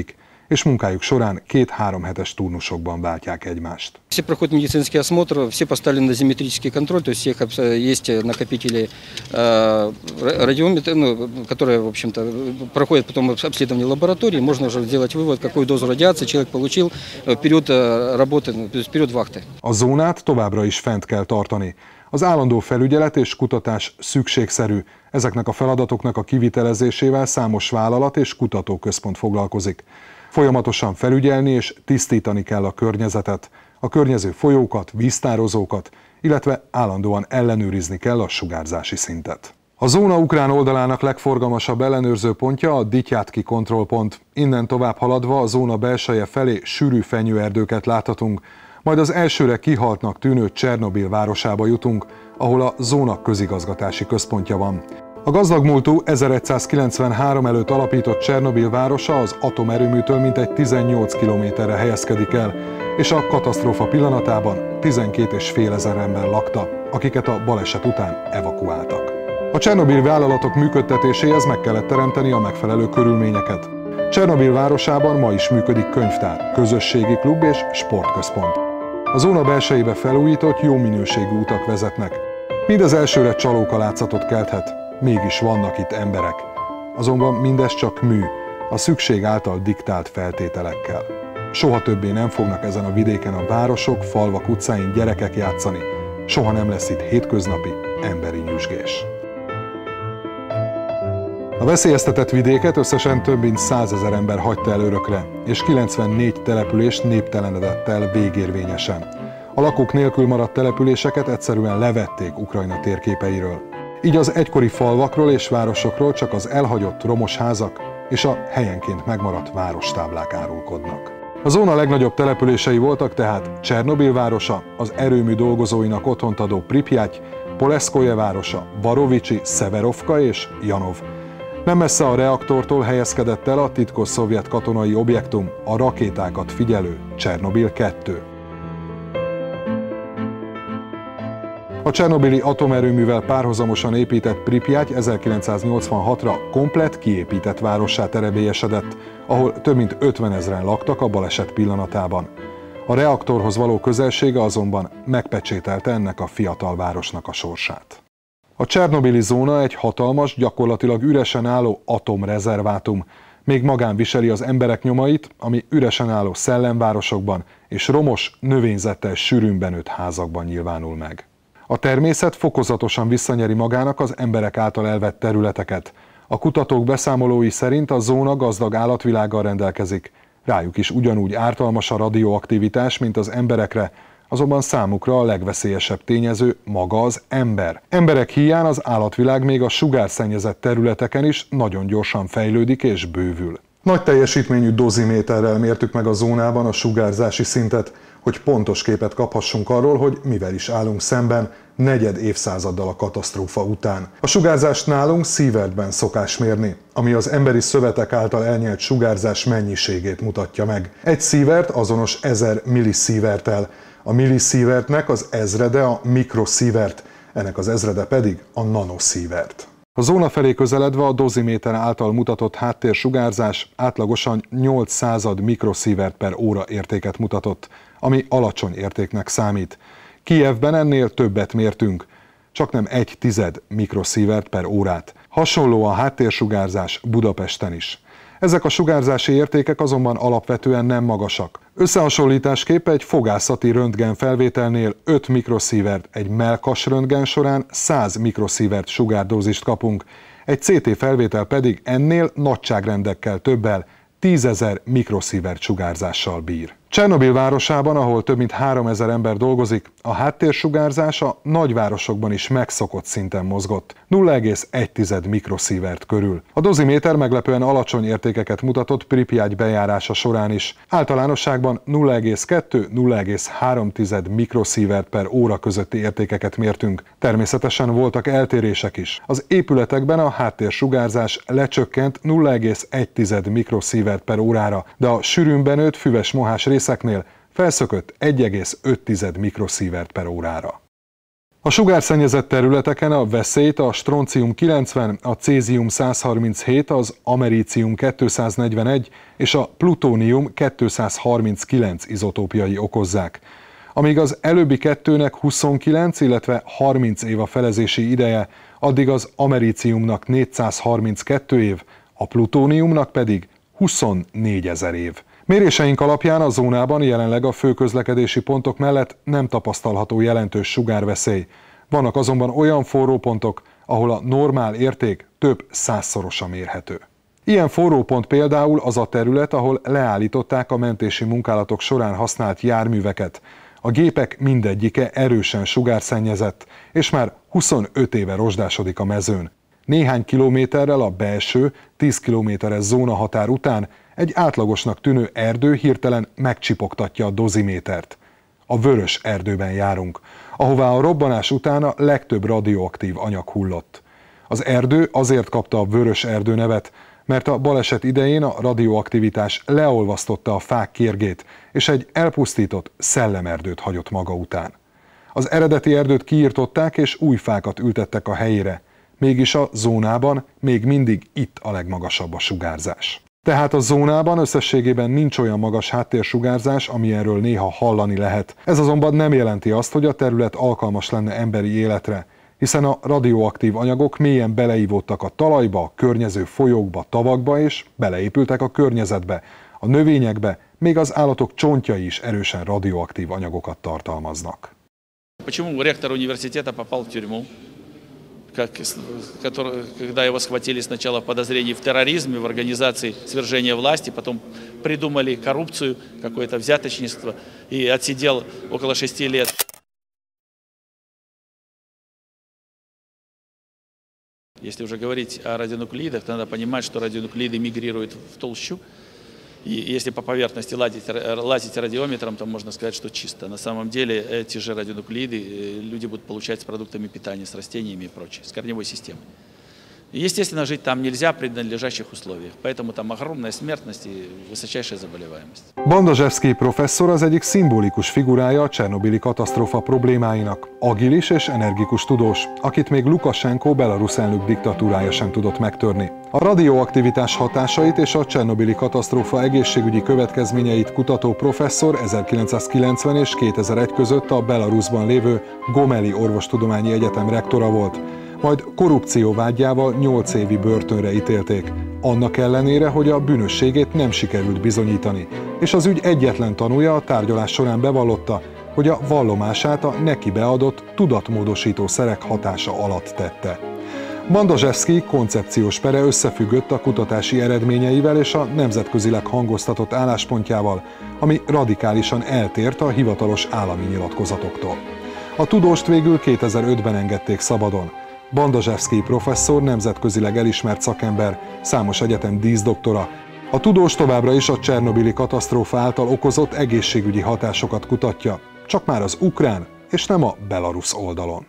és munkájuk során két-három hetes turnusokban váltják egymást. Все проходят медицинский осмотр, все поставлены на дозиметрический контроль, то есть всех есть накопители радиометра, ну, которые, в общем-то, проходят потом обследование лаборатории, можно уже сделать вывод, какую дозу радиации человек получил в период работы, в период вахты. A zónát továbbra is fent kell tartani. Az állandó felügyelet és kutatás szükségszerű. Ezeknek a feladatoknak a kivitelezésével számos vállalat és kutatóközpont foglalkozik. Folyamatosan felügyelni és tisztítani kell a környezetet, a környező folyókat, víztározókat, illetve állandóan ellenőrizni kell a sugárzási szintet. A zóna ukrán oldalának legforgalmasabb ellenőrző pontja a Dityátki kontrollpont. Innen tovább haladva a zóna belseje felé sűrű fenyőerdőket láthatunk, majd az elsőre kihaltnak tűnő Csernobil városába jutunk, ahol a zóna közigazgatási központja van. A gazdag múltú ezeregyszázkilencvenhárom előtt alapított Csernobil városa az atomerőműtől mintegy tizennyolc kilométerre helyezkedik el, és a katasztrófa pillanatában tizenkét és fél ezer ember lakta, akiket a baleset után evakuáltak. A Csernobil vállalatok működtetéséhez meg kellett teremteni a megfelelő körülményeket. Csernobil városában ma is működik könyvtár, közösségi klub és sportközpont. A zóna belsejébe felújított, jó minőségű utak vezetnek. Mindez elsőre csalókalátszatot kelthet, mégis vannak itt emberek. Azonban mindez csak mű, a szükség által diktált feltételekkel. Soha többé nem fognak ezen a vidéken a városok, falvak utcáin gyerekek játszani, soha nem lesz itt hétköznapi emberi nyüzsgés. A veszélyeztetett vidéket összesen több mint százezer ember hagyta el örökre, és kilencvennégy település néptelenedett el végérvényesen. A lakók nélkül maradt településeket egyszerűen levették Ukrajna térképeiről. Így az egykori falvakról és városokról csak az elhagyott romos házak és a helyenként megmaradt várostáblák árulkodnak. A zóna legnagyobb települései voltak tehát Csernobil városa, az erőmű dolgozóinak otthont adó Pripyat, Poleszkoje városa, Varovicsi, Szeverovka és Janov. Nem messze a reaktortól helyezkedett el a titkos szovjet katonai objektum, a rakétákat figyelő Csernobil kettő. A csernobili atomerőművel párhuzamosan épített Pripyat ezerkilencszáznyolcvanhatra komplett kiépített várossá terebélyesedett, ahol több mint ötvenezren laktak a baleset pillanatában. A reaktorhoz való közelsége azonban megpecsételte ennek a fiatal városnak a sorsát. A csernobili zóna egy hatalmas, gyakorlatilag üresen álló atomrezervátum. Még magán viseli az emberek nyomait, ami üresen álló szellemvárosokban és romos, növényzettel sűrűn benőtt házakban nyilvánul meg. A természet fokozatosan visszanyeri magának az emberek által elvett területeket. A kutatók beszámolói szerint a zóna gazdag állatvilággal rendelkezik. Rájuk is ugyanúgy ártalmas a radioaktivitás, mint az emberekre, azonban számukra a legveszélyesebb tényező maga az ember. Emberek híján az állatvilág még a sugárszennyezett területeken is nagyon gyorsan fejlődik és bővül. Nagy teljesítményű doziméterrel mértük meg a zónában a sugárzási szintet, hogy pontos képet kaphassunk arról, hogy mivel is állunk szemben negyed évszázaddal a katasztrófa után. A sugárzást nálunk szievertben szokás mérni, ami az emberi szövetek által elnyelt sugárzás mennyiségét mutatja meg. Egy sievert azonos ezer millisieverttel, a millisievertnek az ezrede a mikrosievert, ennek az ezrede pedig a nanosievert. A zóna felé közeledve a doziméter által mutatott háttérsugárzás átlagosan nyolc század mikrosievert per óra értéket mutatott, ami alacsony értéknek számít. Kijevben ennél többet mértünk, csaknem egy tized mikrosievert per órát. Hasonló a háttérsugárzás Budapesten is. Ezek a sugárzási értékek azonban alapvetően nem magasak. Összehasonlításképp egy fogászati röntgen felvételnél öt mikrosievert, egy mellkas röntgen során száz mikrosievert sugárdózist kapunk, egy cé té felvétel pedig ennél nagyságrendekkel többel, tízezer mikrosievert sugárzással bír. Csernobil városában, ahol több mint háromezer ember dolgozik, a háttérsugárzás a nagyvárosokban is megszokott szinten mozgott, nulla egész egy tized mikrosievert körül. A doziméter meglepően alacsony értékeket mutatott Pripyat bejárása során is. Általánosságban nulla egész kettő - nulla egész három tized mikrosievert per óra közötti értékeket mértünk. Természetesen voltak eltérések is. Az épületekben a háttérsugárzás lecsökkent nulla egész egy tized mikrosievert per órára, de a sűrűn benőtt füves mohás részeknél felszökött egy egész öt tized mikrosievert per órára. A sugárszennyezett területeken a veszélyt a stroncium kilencven, a cézium száz harminchét, az americium kétszáznegyvenegy és a plutónium kétszázharminckilenc izotópjai okozzák. Amíg az előbbi kettőnek huszonkilenc, illetve harminc év a felezési ideje, addig az americiumnak négyszázharminckettő év, a plutóniumnak pedig huszonnégyezer év. Méréseink alapján a zónában jelenleg a főközlekedési pontok mellett nem tapasztalható jelentős sugárveszély. Vannak azonban olyan forró pontok, ahol a normál érték több százszorosa mérhető. Ilyen forró pont például az a terület, ahol leállították a mentési munkálatok során használt járműveket. A gépek mindegyike erősen sugárszennyezett, és már huszonöt éve rozsdásodik a mezőn. Néhány kilométerrel a belső, tíz kilométeres zónahatár után egy átlagosnak tűnő erdő hirtelen megcsipogtatja a dozimétert. A vörös erdőben járunk, ahová a robbanás után a legtöbb radioaktív anyag hullott. Az erdő azért kapta a vörös erdő nevet, mert a baleset idején a radioaktivitás leolvasztotta a fák kérgét, és egy elpusztított szellemerdőt hagyott maga után. Az eredeti erdőt kiirtották, és új fákat ültettek a helyére. Mégis a zónában még mindig itt a legmagasabb a sugárzás. Tehát a zónában összességében nincs olyan magas háttérsugárzás, amilyenről néha hallani lehet. Ez azonban nem jelenti azt, hogy a terület alkalmas lenne emberi életre, hiszen a radioaktív anyagok mélyen beleívódtak a talajba, a környező folyókba, tavakba és beleépültek a környezetbe. A növényekbe, még az állatok csontjai is erősen radioaktív anyagokat tartalmaznak. Почему ректор университета попал в тюрьму? Как, который, когда его схватили сначала в подозрении в терроризме, в организации свержения власти, потом придумали коррупцию, какое-то взяточничество, и отсидел около шести лет. Если уже говорить о радионуклидах, то надо понимать, что радионуклиды мигрируют в толщу. И если по поверхности лазить, лазить радиометром, то можно сказать, что чисто. На самом деле эти же радионуклиды люди будут получать с продуктами питания, с растениями и прочее, с корневой системой. Естественно, жить там нельзя при надлежащих условиях, поэтому там огромная смертность и высочайшая заболеваемость. Bandazsevszkij professzor az egyik szimbolikus figurája a csernobili katasztrófa problémáinak. Agilis és energikus tudós, akit még Lukasenko belarusz elnök diktatúrája sem tudott megtörni. A radioaktivitás hatásait és a csernobili katasztrófa egészségügyi következményeit kutató professzor ezerkilencszázkilencven és kétezer-egy között a Belarusban lévő Gomeli Orvostudományi Egyetem rektora volt. Majd korrupció vádjával nyolc évi börtönre ítélték, annak ellenére, hogy a bűnösségét nem sikerült bizonyítani, és az ügy egyetlen tanúja a tárgyalás során bevallotta, hogy a vallomását a neki beadott tudatmódosító szerek hatása alatt tette. Bandazsevszkij koncepciós pere összefüggött a kutatási eredményeivel és a nemzetközileg hangoztatott álláspontjával, ami radikálisan eltért a hivatalos állami nyilatkozatoktól. A tudóst végül kétezer-ötben engedték szabadon. Bandazsevszkij professzor nemzetközileg elismert szakember, számos egyetem díszdoktora. A tudós továbbra is a csernobili katasztrófa által okozott egészségügyi hatásokat kutatja, csak már az ukrán és nem a belarusz oldalon.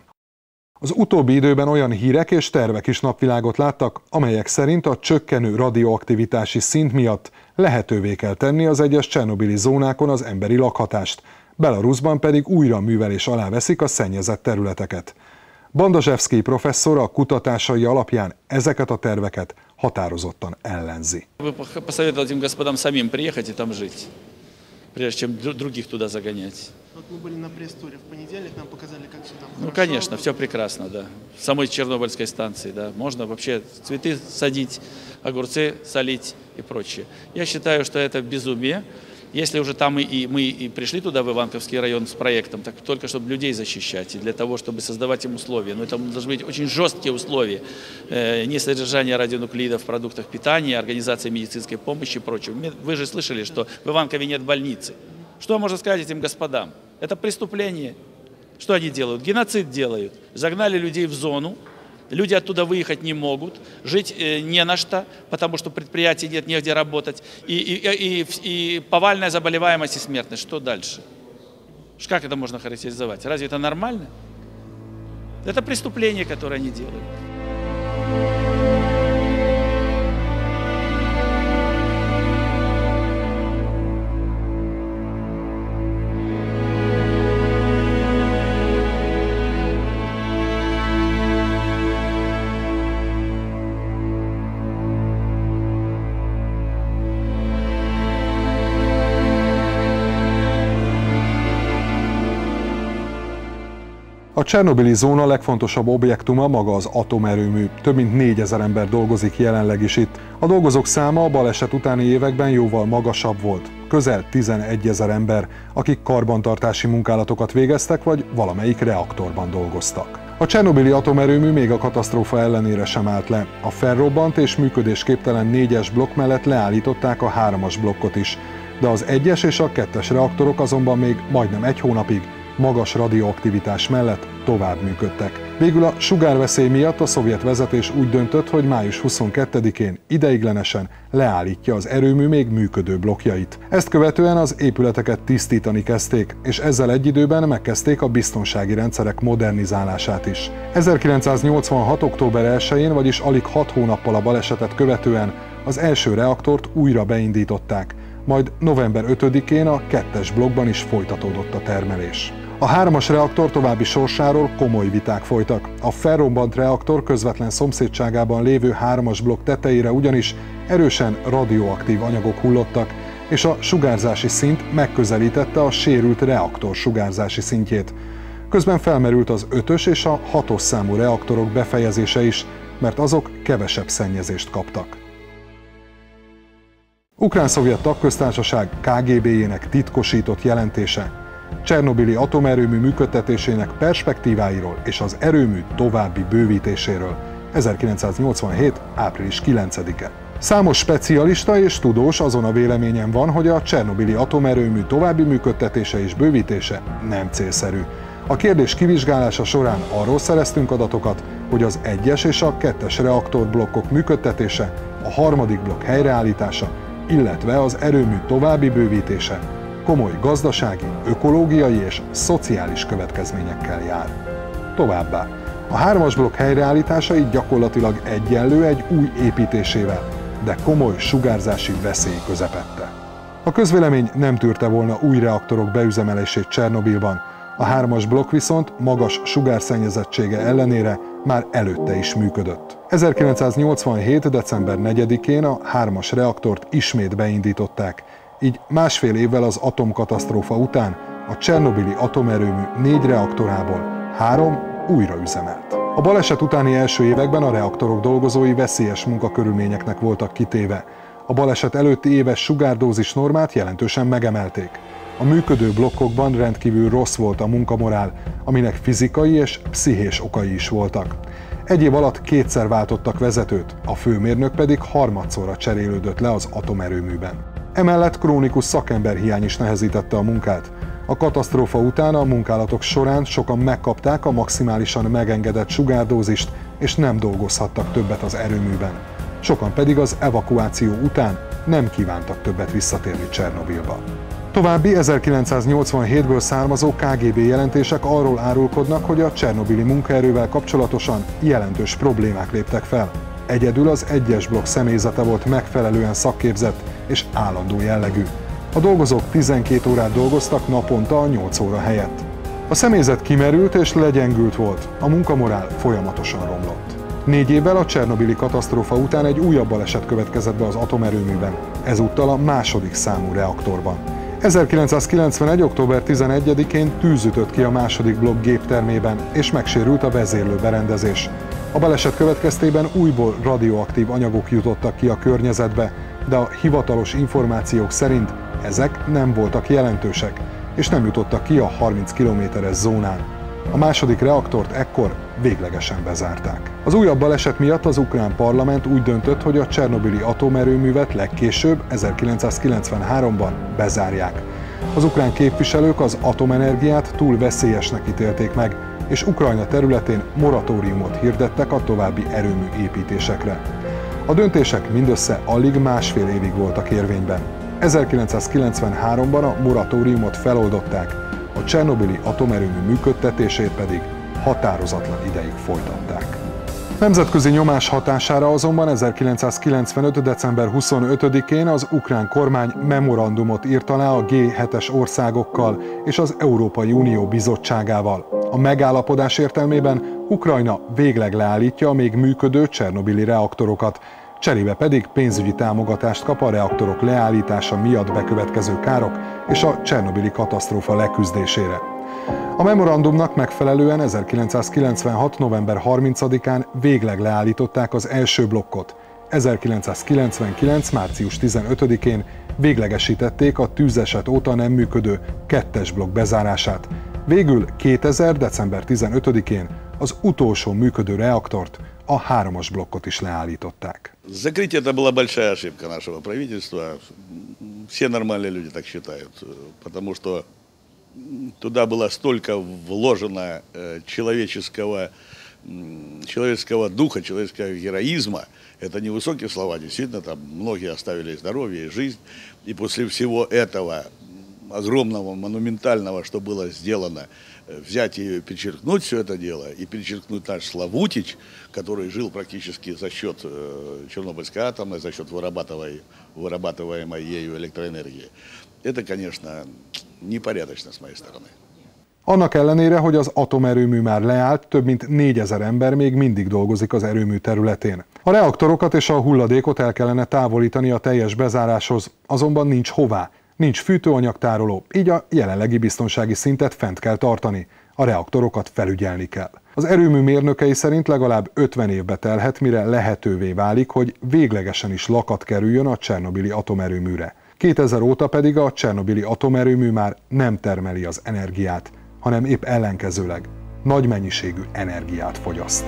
Az utóbbi időben olyan hírek és tervek is napvilágot láttak, amelyek szerint a csökkenő radioaktivitási szint miatt lehetővé kell tenni az egyes csernobili zónákon az emberi lakhatást, Belarusban pedig újra művelés alá veszik a szennyezett területeket. Bandazsevszkij professzor a kutatásai alapján ezeket a terveket határozottan ellenzi. Посоветовал этим господам самим приехать и там жить, прежде чем других туда загонять. Мы были на пресс-туре в понедельник, нам показали, как все там. Ну, конечно, все прекрасно, да. В самой Чернобыльской станции, да. Можно вообще цветы садить, огурцы солить и прочее. Я считаю, что это безумие. Если уже там и, и мы и пришли туда, в Иванковский район, с проектом, так только чтобы людей защищать и для того, чтобы создавать им условия. Но это должны быть очень жесткие условия. Э, несодержание радионуклидов в продуктах питания, организация медицинской помощи и прочее. Вы же слышали, что в Иванкове нет больницы. Что можно сказать этим господам? Это преступление. Что они делают? Геноцид делают. Загнали людей в зону. Люди оттуда выехать не могут, жить э, не на что, потому что предприятий нет, негде работать. И, и, и, и повальная заболеваемость и смертность. Что дальше? Как это можно характеризовать? Разве это нормально? Это преступление, которое они делают. A csernobili zóna legfontosabb objektuma maga az atomerőmű. Több mint négyezer ember dolgozik jelenleg is itt. A dolgozók száma a baleset utáni években jóval magasabb volt. Közel tizenegyezer ember, akik karbantartási munkálatokat végeztek, vagy valamelyik reaktorban dolgoztak. A csernobili atomerőmű még a katasztrófa ellenére sem állt le. A felrobbant és működésképtelen négyes blokk mellett leállították a háromas blokkot is. De az egyes és a kettes reaktorok azonban még majdnem egy hónapig magas radioaktivitás mellett tovább működtek. Végül a sugárveszély miatt a szovjet vezetés úgy döntött, hogy május huszonkettedikén ideiglenesen leállítja az erőmű még működő blokkjait. Ezt követően az épületeket tisztítani kezdték, és ezzel egy időben megkezdték a biztonsági rendszerek modernizálását is. ezerkilencszáznyolcvanhat. október elsején, vagyis alig hat hónappal a balesetet követően az első reaktort újra beindították, majd november ötödikén a kettes blokkban is folytatódott a termelés. A hármas reaktor további sorsáról komoly viták folytak. A felrobbant reaktor közvetlen szomszédságában lévő hármas blokk tetejére ugyanis erősen radioaktív anyagok hullottak, és a sugárzási szint megközelítette a sérült reaktor sugárzási szintjét. Közben felmerült az ötös és a hatos számú reaktorok befejezése is, mert azok kevesebb szennyezést kaptak. Ukrán-szovjet tagköztársaság ká gé bé-jének titkosított jelentése csernobili atomerőmű működtetésének perspektíváiról és az erőmű további bővítéséről, ezerkilencszáznyolcvanhét. április kilencedike. Számos specialista és tudós azon a véleményen van, hogy a csernobili atomerőmű további működtetése és bővítése nem célszerű. A kérdés kivizsgálása során arról szereztünk adatokat, hogy az egyes és a kettes reaktorblokkok működtetése, a harmadik blokk helyreállítása, illetve az erőmű további bővítése komoly gazdasági, ökológiai és szociális következményekkel jár. Továbbá, a hármas blokk helyreállítása így gyakorlatilag egyenlő egy új építésével, de komoly sugárzási veszély közepette. A közvélemény nem tűrte volna új reaktorok beüzemelését Csernobilban, a hármas blokk viszont magas sugárszennyezettsége ellenére már előtte is működött. ezerkilencszáznyolcvanhét. december negyedikén a hármas reaktort ismét beindították, így másfél évvel az atomkatasztrófa után a csernobili atomerőmű négy reaktorából három újra üzemelt. A baleset utáni első években a reaktorok dolgozói veszélyes munkakörülményeknek voltak kitéve. A baleset előtti éves sugárdózis normát jelentősen megemelték. A működő blokkokban rendkívül rossz volt a munkamorál, aminek fizikai és pszichés okai is voltak. Egy év alatt kétszer váltottak vezetőt, a főmérnök pedig harmadszorra cserélődött le az atomerőműben. Emellett krónikus szakemberhiány is nehezítette a munkát. A katasztrófa után a munkálatok során sokan megkapták a maximálisan megengedett sugárdózist, és nem dolgozhattak többet az erőműben. Sokan pedig az evakuáció után nem kívántak többet visszatérni Csernobilba. További ezerkilencszáznyolcvanhétből származó ká gé bé jelentések arról árulkodnak, hogy a csernobili munkaerővel kapcsolatosan jelentős problémák léptek fel. Egyedül az egyes blokk személyzete volt megfelelően szakképzett és állandó jellegű. A dolgozók tizenkét órát dolgoztak naponta a nyolc óra helyett. A személyzet kimerült és legyengült volt, a munkamorál folyamatosan romlott. Négy évvel a csernobili katasztrófa után egy újabb baleset következett be az atomerőműben, ezúttal a második számú reaktorban. ezerkilencszázkilencvenegy. október tizenegyedikén tűz ütött ki a második blokk géptermében, és megsérült a vezérlő berendezés. A baleset következtében újból radioaktív anyagok jutottak ki a környezetbe, de a hivatalos információk szerint ezek nem voltak jelentősek, és nem jutottak ki a harminc kilométeres zónán. A második reaktort ekkor véglegesen bezárták. Az újabb baleset miatt az ukrán parlament úgy döntött, hogy a csernobili atomerőművet legkésőbb ezerkilencszázkilencvenháromban bezárják. Az ukrán képviselők az atomenergiát túl veszélyesnek ítélték meg, és Ukrajna területén moratóriumot hirdettek a további erőmű építésekre. A döntések mindössze alig másfél évig voltak érvényben. ezerkilencszázkilencvenháromban a moratóriumot feloldották, a csernobili atomerőmű működtetését pedig határozatlan ideig folytatták. Nemzetközi nyomás hatására azonban ezerkilencszázkilencvenöt. december huszonötödikén az ukrán kormány memorandumot írt alá a gé hetes országokkal és az Európai Unió bizottságával. A megállapodás értelmében Ukrajna végleg leállítja a még működő csernobili reaktorokat, cserébe pedig pénzügyi támogatást kap a reaktorok leállítása miatt bekövetkező károk és a csernobili katasztrófa leküzdésére. A memorandumnak megfelelően ezerkilencszázkilencvenhat. november harmincadikán végleg leállították az első blokkot. ezerkilencszázkilencvenkilenc. március tizenötödikén véglegesítették a tűzeset óta nem működő kettes blokk bezárását. Végül kétezer. december tizenötödikén az utolsó működő reaktort, a háromas blokkot is leállították. Закрытие это была большая ошибка нашего правительства. Все нормальные люди так считают, потому что туда было столько вложено человеческого, человеческого духа, человеческого героизма. Это не высокие слова, действительно, там многие оставили здоровье и жизнь. И после всего этого огромного, монументального, что было сделано, взять и перечеркнуть все это дело, и перечеркнуть наш Славутич, который жил практически за счет Чернобыльской атомной, за счет вырабатываемой, вырабатываемой ею электроэнергии. Это, конечно, непорядочно с моей стороны. Annak ellenére, hogy az atomerőmű már leállt, több mint négyezer ember még mindig dolgozik az erőmű területén. A reaktorokat és a hulladékot el kellene távolítani a teljes bezáráshoz, azonban nincs hová. Nincs fűtőanyagtároló, így a jelenlegi biztonsági szintet fent kell tartani. A reaktorokat felügyelni kell. Az erőmű mérnökei szerint legalább ötven évbe telhet, mire lehetővé válik, hogy véglegesen is lakat kerüljön a csernobili atomerőműre. kétezer óta pedig a csernobili atomerőmű már nem termeli az energiát, hanem épp ellenkezőleg nagy mennyiségű energiát fogyaszt.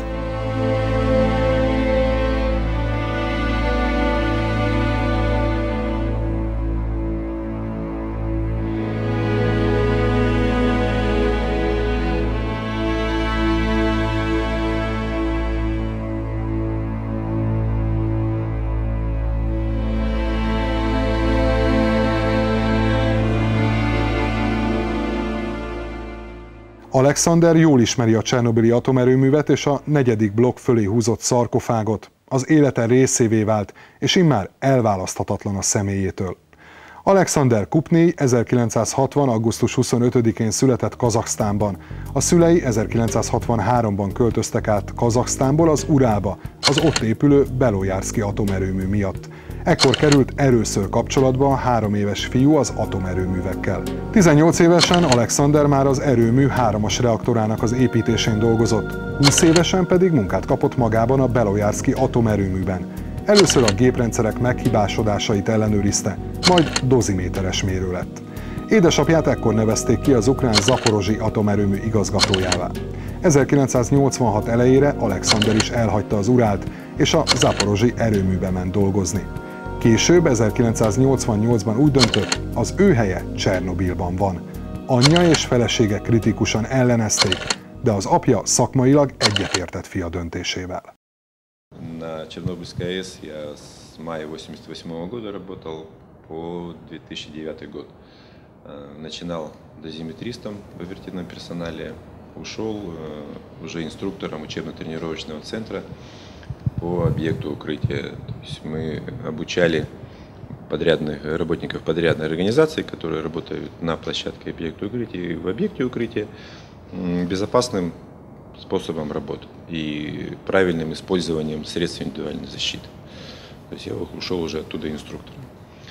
Alexander jól ismeri a csernobili atomerőművet és a negyedik blokk fölé húzott szarkofágot. Az élete részévé vált, és immár elválaszthatatlan a személyétől. Alexander Kupniy ezerkilencszázhatvan. augusztus huszonötödikén született Kazaksztánban. A szülei ezerkilencszázhatvanháromban költöztek át Kazaksztánból az Urálba, az ott épülő Belojarszki atomerőmű miatt. Ekkor került először kapcsolatba a három éves fiú az atomerőművekkel. tizennyolc évesen Alexander már az erőmű hármas reaktorának az építésén dolgozott, húsz évesen pedig munkát kapott magában a Belojarszki atomerőműben. Először a géprendszerek meghibásodásait ellenőrizte, majd doziméteres mérő lett. Édesapját ekkor nevezték ki az ukrán Zaporozsi atomerőmű igazgatójává. ezerkilencszáznyolcvanhat elejére Alexander is elhagyta az Urált, és a Zaporozsi erőműbe ment dolgozni. Később, ezerkilencszáznyolcvannyolcban úgy döntött, az ő helye Csernobilban van. Anyja és felesége kritikusan ellenezték, de az apja szakmailag egyetértett fia döntésével. На Чернобыльской АЭС я с мая восемьдесят восьмого года работал по две тысячи девятый год. Начинал дозиметристом в оперативном персонале, ушел уже инструктором учебно-тренировочного центра по объекту укрытия. То есть мы обучали подрядных, работников подрядной организации, которые работают на площадке объекта укрытия и в объекте укрытия безопасным способом работы и правильным использованием средств индивидуальной защиты. То есть я ушел уже оттуда инструктором.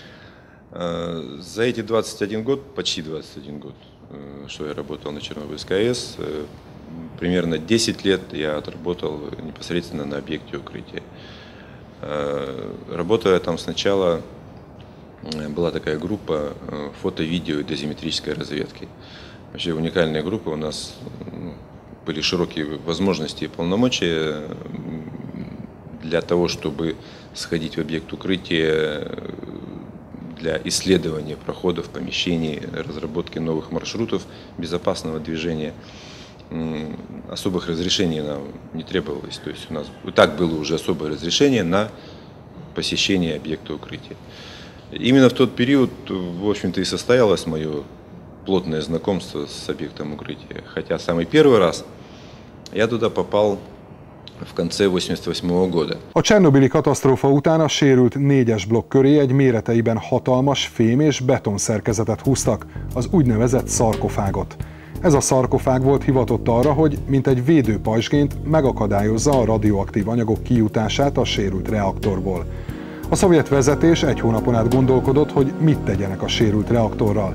За эти двадцать один год, почти двадцать один год, что я работал на Чернобыльской АЭС, примерно десять лет я отработал непосредственно на объекте укрытия. Работая там сначала, была такая группа фото-видео и дозиметрической разведки. Вообще уникальная группа, у нас были широкие возможности и полномочия для того, чтобы сходить в объект укрытия для исследования проходов, помещений, разработки новых маршрутов безопасного движения. Особых разрешений нам не требовалось. То есть у нас и так было уже особое разрешение на посещение объекта укрытия. Именно в тот период, в общем-то, и состоялось мое плотное знакомство с объектом укрытия. Хотя самый первый раз я tуда попал в конце восемьдесят восьмого года. A csernobili katasztrófa után a sérült négyes blokk köré egy méreteiben hatalmas fém és beton szerkezetet húztak, az úgynevezett szarkofágot. Ez a szarkofág volt hivatott arra, hogy mint egy védőpajzsként megakadályozza a radioaktív anyagok kijutását a sérült reaktorból. A szovjet vezetés egy hónapon át gondolkodott, hogy mit tegyenek a sérült reaktorral.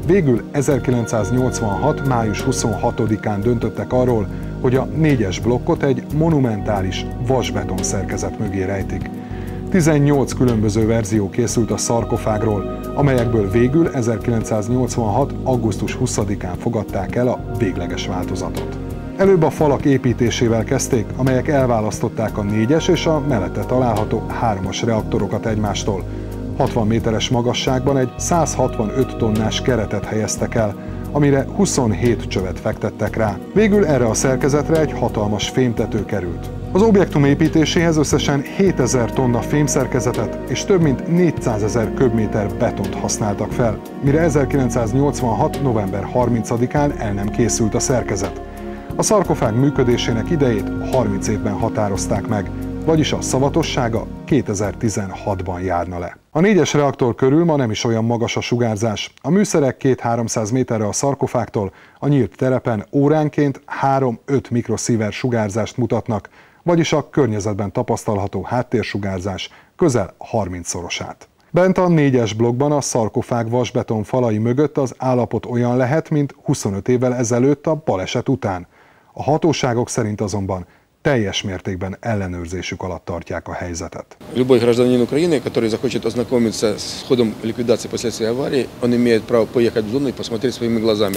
Végül ezerkilencszáznyolcvanhat. május huszonhatodikán döntöttek arról, hogy a négyes blokkot egy monumentális vasbeton szerkezet mögé rejtik. tizennyolc különböző verzió készült a szarkofágról, amelyekből végül ezerkilencszáznyolcvanhat. augusztus huszadikán fogadták el a végleges változatot. Előbb a falak építésével kezdték, amelyek elválasztották a négyes és a mellette található hármas reaktorokat egymástól. hatvan méteres magasságban egy száz hatvanöt tonnás keretet helyeztek el, amire huszonhét csövet fektettek rá. Végül erre a szerkezetre egy hatalmas fémtető került. Az objektum építéséhez összesen hétezer tonna fémszerkezetet és több mint négyszázezer köbméter betont használtak fel, mire ezerkilencszáznyolcvanhat. november harmincadikán el nem készült a szerkezet. A szarkofág működésének idejét harminc évben határozták meg, vagyis a szavatossága kétezer-tizenhatban járna le. A négyes reaktor körül ma nem is olyan magas a sugárzás. A műszerek kétszáz-háromszáz méterre a szarkofágtól, a nyílt terepen óránként három-öt mikroszívert sugárzást mutatnak, vagyis a környezetben tapasztalható háttérsugárzás közel harmincszorosát. Bent a négyes blokkban a szarkofág vasbeton falai mögött az állapot olyan lehet, mint huszonöt évvel ezelőtt a baleset után. A hatóságok szerint azonban teljes mértékben ellenőrzésük alatt tartják a helyzetet. Любой гражданин Украины, который захочет ознакомиться с ходом ликвидации последствий аварии, он имеет право поехать в зону и посмотреть своими глазами.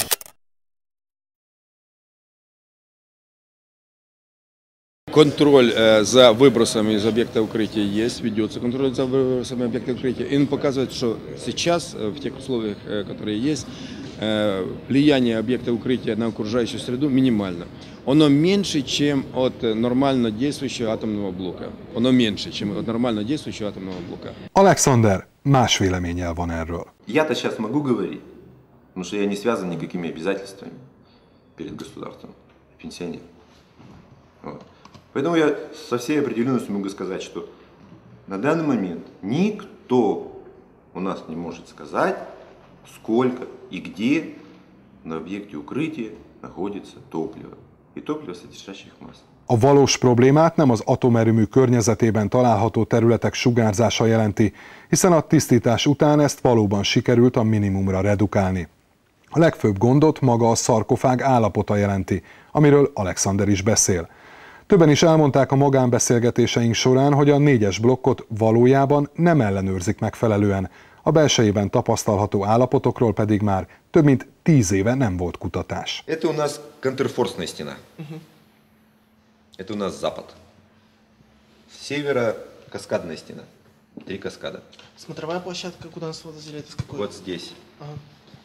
Контроль за выбросами из объекта укрытия есть, ведется контроль за выбросами объекта укрытия. И он показывает, что сейчас, в тех условиях, которые есть, влияние объекта укрытия на окружающую среду минимально. Оно меньше, чем от нормально действующего атомного блока. Оно меньше, чем от нормально действующего атомного блока. Alexander más véleménnyel van erről. Я-то сейчас могу говорить, потому что я не связан никакими обязательствами перед государством, пенсионер. Вот. Поэтому я со всей определенностью могу сказать, что на данный момент никто у нас не может сказать, сколько и где на объекте укрытия находится топливо и топливо содержащих масс. A valós problémát nem az atomerőmű környezetében található területek sugárzása jelenti, hiszen a tisztítás után ezt valóban sikerült a minimumra redukálni. A legfőbb gondot maga a szarkofág állapota jelenti, amiről Alexander is beszél. Többen is elmondták a magánbeszélgetéseink során, hogy a négyes blokkot valójában nem ellenőrzik megfelelően, a belsejében tapasztalható állapotokról pedig már több mint tíz éve nem volt kutatás. Это у нас контрфорсная стена. Это у нас запад. С севера каскадная стена. Три каскада. Смотровая площадка, куда нас возили, это с какой? Вот здесь. Ага.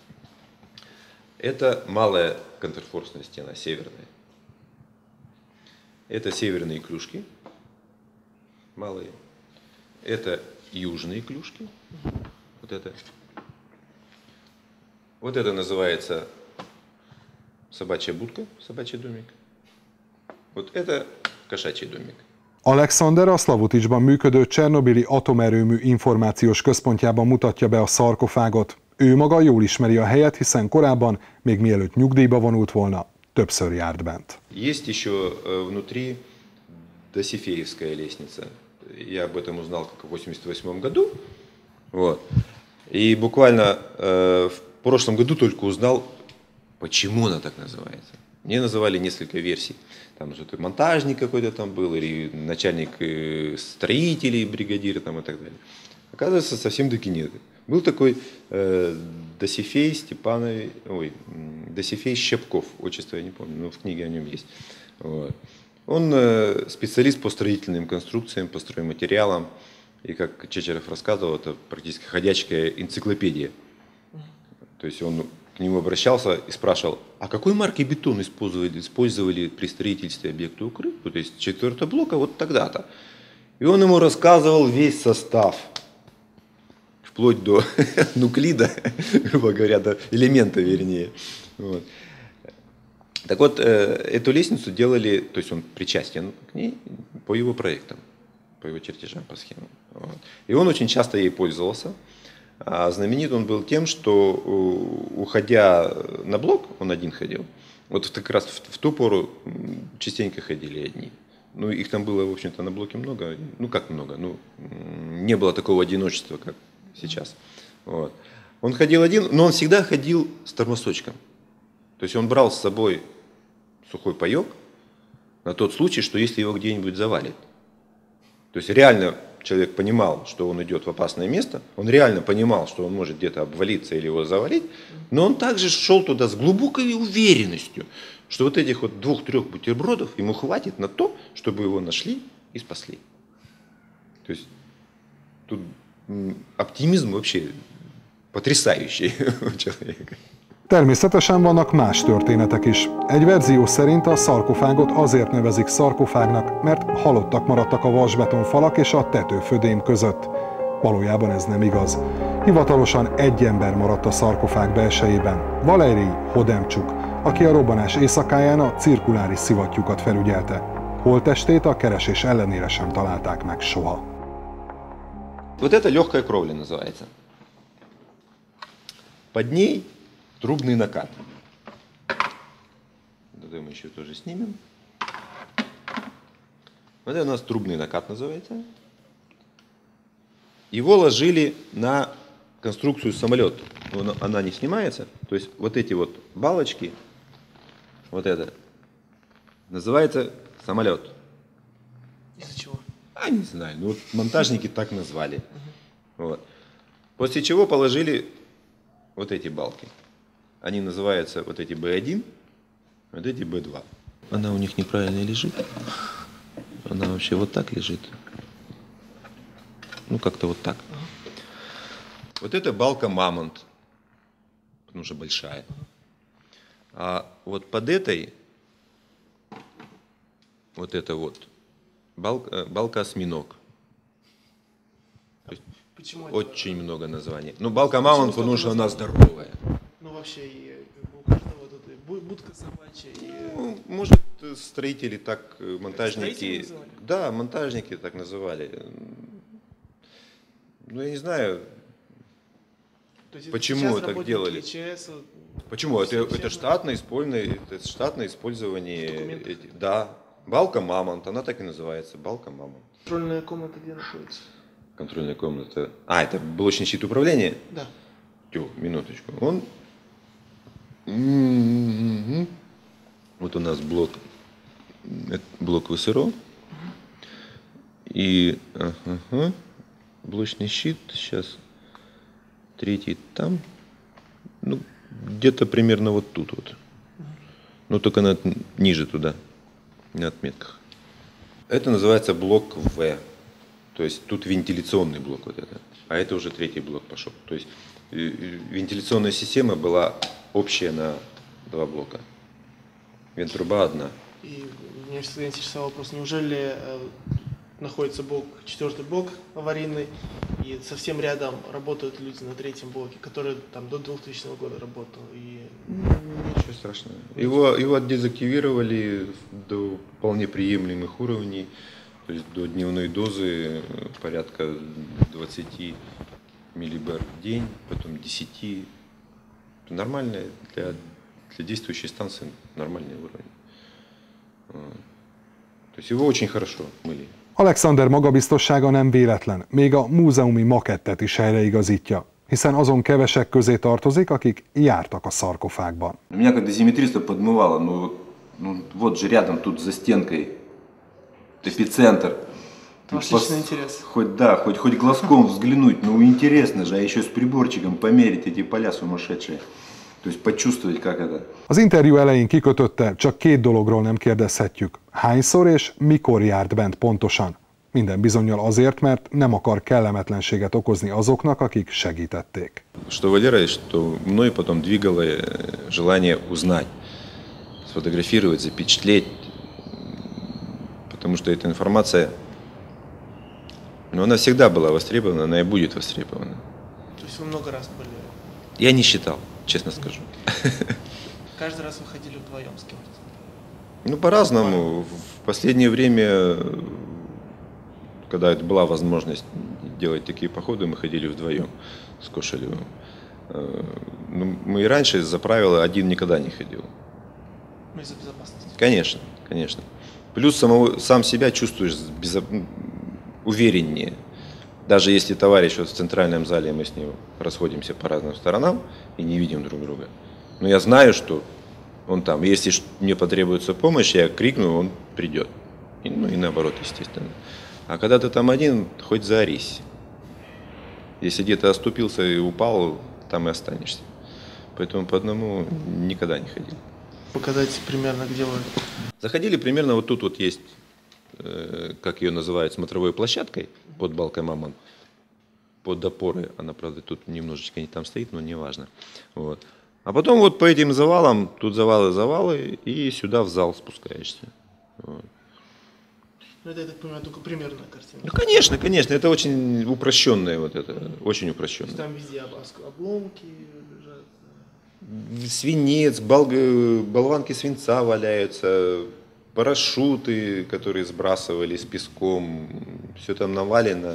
Это малая контрфорсная стена, северная. Это северные клюшки, малые. Это южные клюшки. Вот это. Вот это называется собачья будка, собачий домик. Вот это kosacsi domik. Alexander a Slavuticsban működő Csernobili atomerőmű információs központjában mutatja be a szarkofágot. Ő maga jól ismeri a helyet, hiszen korábban, még mielőtt nyugdíjba vonult volna, többször járt bent. Есть еще внутри Досифеевская лестница. Я об этом узнал как в восемьдесят восьмом году. Вот. И буквально э, в прошлом году только узнал, почему она так называется. Мне называли несколько версий. Там что-то монтажник какой-то там был, или начальник строителей, бригадир там и так далее. Оказывается, совсем таки нет. Был такой э, Досифей Степанович, ой, Досифей Щепков, отчество я не помню, но в книге о нем есть. Вот. Он э, специалист по строительным конструкциям, по стройматериалам. И как Чечеров рассказывал, это практически ходячая энциклопедия. То есть он к нему обращался и спрашивал, а какой марки бетон использовали, использовали при строительстве объекта укрытия, то есть четвертого блока вот тогда-то. И он ему рассказывал весь состав, вплоть до нуклида, грубо говоря, до элемента вернее. Вот. Так вот, эту лестницу делали, то есть он причастен к ней по его проектам, по его чертежам, по схемам. Вот. И он очень часто ей пользовался. А знаменит он был тем, что, уходя на блок, он один ходил. Вот как раз в, в ту пору частенько ходили одни. Ну, их там было, в общем-то, на блоке много. Ну, как много? Ну, не было такого одиночества, как сейчас. Вот. Он ходил один, но он всегда ходил с термосочком. То есть он брал с собой сухой паек на тот случай, что если его где-нибудь завалит. То есть реально человек понимал, что он идет в опасное место, он реально понимал, что он может где-то обвалиться или его завалить, но он также шел туда с глубокой уверенностью, что вот этих вот двух-трех бутербродов ему хватит на то, чтобы его нашли и спасли. То есть тут оптимизм вообще потрясающий у человека. Természetesen vannak más történetek is. Egy verzió szerint a szarkofágot azért nevezik szarkofágnak, mert halottak maradtak a vasbeton falak és a tetőfödém között. Valójában ez nem igaz. Hivatalosan egy ember maradt a szarkofág belsejében, Valerij Hodemcsuk, aki a robbanás éjszakáján a cirkuláris szivattyúkat felügyelte. Holttestét a keresés ellenére sem találták meg soha. Вот это легкая кровля называется. Под ней трубный накат. Это мы еще тоже снимем. Вот это у нас трубный накат называется. Его ложили на конструкцию самолета. Она не снимается. То есть вот эти вот балочки, вот это, называется самолет. Из-за чего? А, не знаю. Ну вот монтажники так назвали. Вот. После чего положили вот эти балки. Они называются вот эти бэ один, вот эти бэ два. Она у них неправильно лежит. Она вообще вот так лежит. Ну, как-то вот так. Вот это балка Мамонт, потому что большая. А вот под этой, вот это вот, балка, балка Осьминог. Почему очень это? Много названий. Ну, балка Мамонт, потому что она здоровая. Ну, вообще, и у каждого тут и будка собачья. И... Ну, может, строители так, монтажники... Да, монтажники так называли. Ну, я не знаю, почему так делали. ЧС, почему? Это, это, штатное использование, это штатное использование. Эти, да, балка Мамонт, она так и называется, балка Мамонт. Контрольная комната где находится? Контрольная комната. А, это блочный щит управления? Да. Тю, минуточку. Он... Mm-hmm. Вот у нас блок, блок ВСРО. Mm-hmm. И ага, блочный щит. Сейчас третий там. Ну, где-то примерно вот тут вот. Mm-hmm. Но только на, ниже туда, на отметках. Это называется блок В. То есть тут вентиляционный блок вот это, а это уже третий блок пошел. То есть вентиляционная система была общая на два блока. Вентруба одна. И меня всегда интересовал вопрос, неужели э, находится блок, четвертый блок аварийный, и совсем рядом работают люди на третьем блоке, который там до двухтысячного года работал. И... Ничего страшного. Его, его дезактивировали до вполне приемлемых уровней. То есть до дневной дозы порядка двадцати миллибар в день, потом десяти. Нормальная для, для действующей станции нормальный уровень. То есть его очень хорошо мыли. Alexander magabiztossága nem véletlen, még a múzeumi makettet is helyreigazítja, hiszen azon kevesek közé tartozik, akik jártak a szarkofágban. Меня как дозиметриста подмывало, ну, ну вот же рядом тут за стенкой эпицентр. Ваш личный интерес. Хоть да, хоть, хоть глазком взглянуть, ну интересно же, а еще с приборчиком померить эти поля сумасшедшие. То есть почувствовать, как это. Az interjú elején kikötötte, csak két dologról nem kérdezhetjük. Hányszor és mikor járt bent pontosan? Minden bizonnyal azért, mert nem akar kellemetlenséget okozni azoknak, akik segítették. Что Валера, что мной потом двигало желание узнать, сфотографировать, запечатлеть. Потому что эта информация, ну, она всегда была востребована, она и будет востребована. То есть вы много раз были? Я не считал, честно скажу. Каждый раз вы ходили вдвоем с кем-то? Ну, по-разному. В последнее время, когда была возможность делать такие походы, мы ходили вдвоем с Кошелевым. Ну, мы и раньше из-за правила один никогда не ходил. Ну, из-за безопасности? Конечно, конечно. Плюс самого, сам себя чувствуешь безо... увереннее. Даже если товарищ вот в центральном зале, мы с ним расходимся по разным сторонам и не видим друг друга, но я знаю, что он там. Если мне потребуется помощь, я крикну, он придет. И, ну и наоборот, естественно. А когда ты там один, хоть заорись. Если где-то оступился и упал, там и останешься. Поэтому по одному никогда не ходил. Показать примерно, где вы? Заходили примерно вот тут вот есть, э, как ее называют, смотровой площадкой под балкой Мамон. Под опорой, она, правда, тут немножечко не там стоит, но не важно. Вот. А потом вот по этим завалам, тут завалы, завалы, и сюда в зал спускаешься. Вот. Ну это, я так понимаю, только примерная картина. Ну конечно, конечно, это очень упрощенное вот это, очень упрощенное. Там везде обломки лежат. Свинец, бол, болванки свинца валяются, парашюты, которые сбрасывали с песком, все там навалено.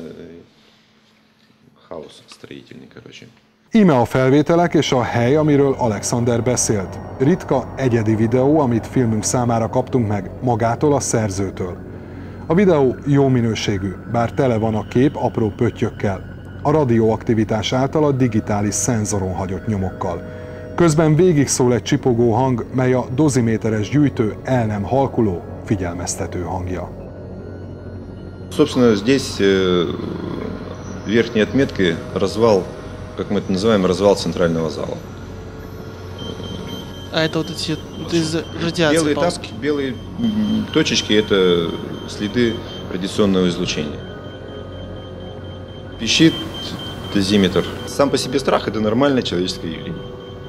Хаос строительный, короче. Íme a felvételek és a hely, amiről Alexander beszélt. Ritka, egyedi videó, amit filmünk számára kaptunk meg magától a szerzőtől. A videó jó minőségű, bár tele van a kép apró pöttyökkel, a radioaktivitás által a digitális szenzoron hagyott nyomokkal. Közben végig szól egy csipogó hang, mely a doziméteres gyűjtő el nem halkuló, figyelmeztető hangja. Собственно, здесь верхней отметкой развал, как мы это называем, развал центрального зала. А это вот эти вот из радиации белые, полоски? так, белые точечки – это следы радиационного излучения. Пищит дозиметр. Сам по себе страх – это нормальное человеческое явление.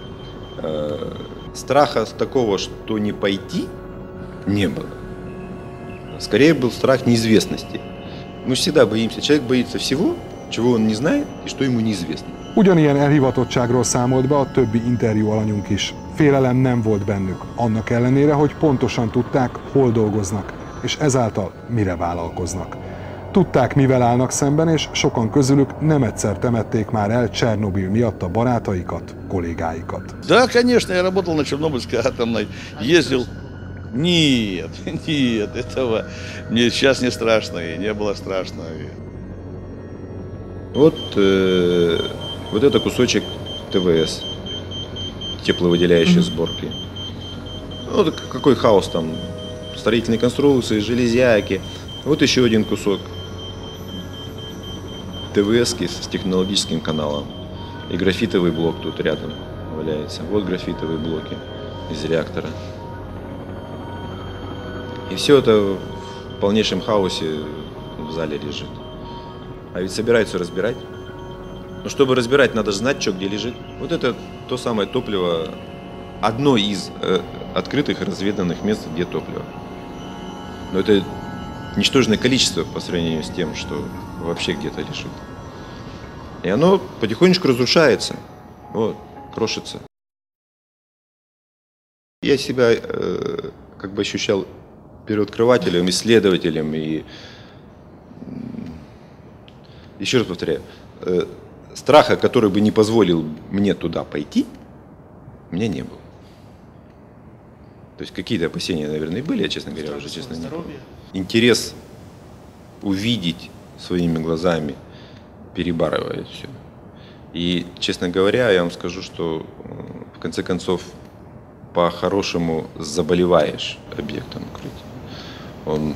Страха такого, что не пойти, не было. Скорее был страх неизвестности. Мы всегда боимся. Человек боится всего, чего он не знает и что ему неизвестно. Ugyanilyen elhivatottságról számolt be a többi interjú alanyunk is. Félelem nem volt bennük, annak ellenére, hogy pontosan tudták, hol dolgoznak, és ezáltal mire vállalkoznak. Tudták, mivel állnak szemben, és sokan közülük nem egyszer temették már el Csernobil miatt a barátaikat, kollégáikat. Да, конечно, я работал на Чернобыльской атомной, ездил. Нет, нет, этого мне сейчас не страшно, и не было страшно. Вот, э, вот это кусочек ТВС, тепловыделяющей mm-hmm. сборки. Ну, какой хаос там, строительные конструкции, железяки. Вот еще один кусок ТВС-ки с технологическим каналом. И графитовый блок тут рядом валяется. Вот графитовые блоки из реактора. И все это в полнейшем хаосе в зале лежит. А ведь собираются разбирать. Но чтобы разбирать, надо знать, что где лежит. Вот это то самое топливо, одно из э, открытых и разведанных мест, где топливо. Но это ничтожное количество по сравнению с тем, что вообще где-то лежит. И оно потихонечку разрушается, вот, крошится. Я себя э, как бы ощущал первооткрывателем, исследователем и, еще раз повторяю, э, страха, который бы не позволил мне туда пойти, у меня не было. То есть какие-то опасения, наверное, были, я, честно говоря, уже честно не помню. Интерес увидеть своими глазами перебарывает все. И, честно говоря, я вам скажу, что в конце концов по-хорошему заболеваешь объектом укрытия. Он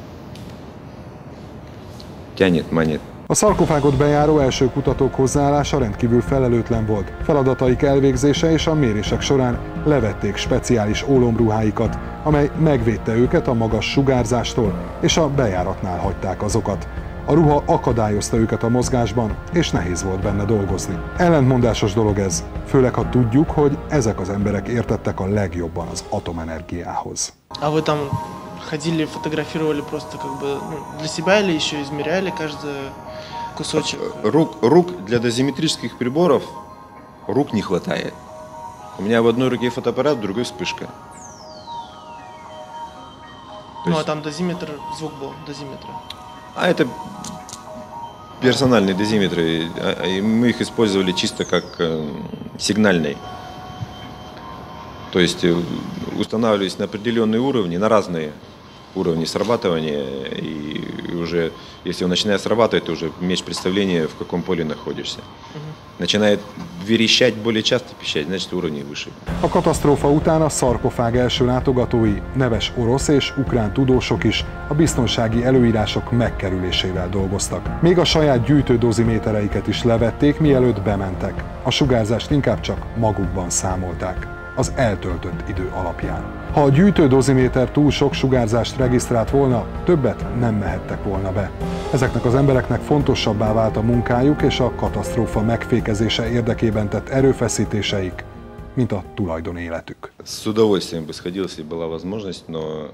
тянет, манит. A szarkofágot bejáró első kutatók hozzáállása rendkívül felelőtlen volt. Feladataik elvégzése és a mérések során levették speciális ólomruháikat, amely megvédte őket a magas sugárzástól, és a bejáratnál hagyták azokat. A ruha akadályozta őket a mozgásban, és nehéz volt benne dolgozni. Ellentmondásos dolog ez, főleg ha tudjuk, hogy ezek az emberek értettek a legjobban az atomenergiához. А вы там ходили, фотографировали просто как бы ну, для себя или еще измеряли каждый кусочек? Рук, рук для дозиметрических приборов рук не хватает. У меня в одной руке фотоаппарат, в другой вспышка. Ну есть... а там дозиметр, звук был, дозиметра. А это персональные дозиметры, и мы их использовали чисто как сигнальные. То есть устанавливались на определенные уровни, на разные уровни срабатывания, и уже, если он начинает срабатывать, ты уже имеешь представление, в каком поле находишься. Начинает верещать, более часто пищать, значит уровень выше. A katasztrófa után a szarkofág első látogatói, neves orosz és ukrán tudósok is a biztonsági előírások megkerülésével dolgoztak. Még a saját gyűjtődozimétereiket is levették, mielőtt bementek. A sugárzást inkább csak magukban számolták, az eltöltött idő alapján. Ha a gyűjtődoziméter túl sok sugárzást regisztrált volna, többet nem mehettek volna be. Ezeknek az embereknek fontosabbá vált a munkájuk és a katasztrófa megfékezése érdekében tett erőfeszítéseik, mint a tulajdonéletük. С удовольствием бы сходил, если была возможность, но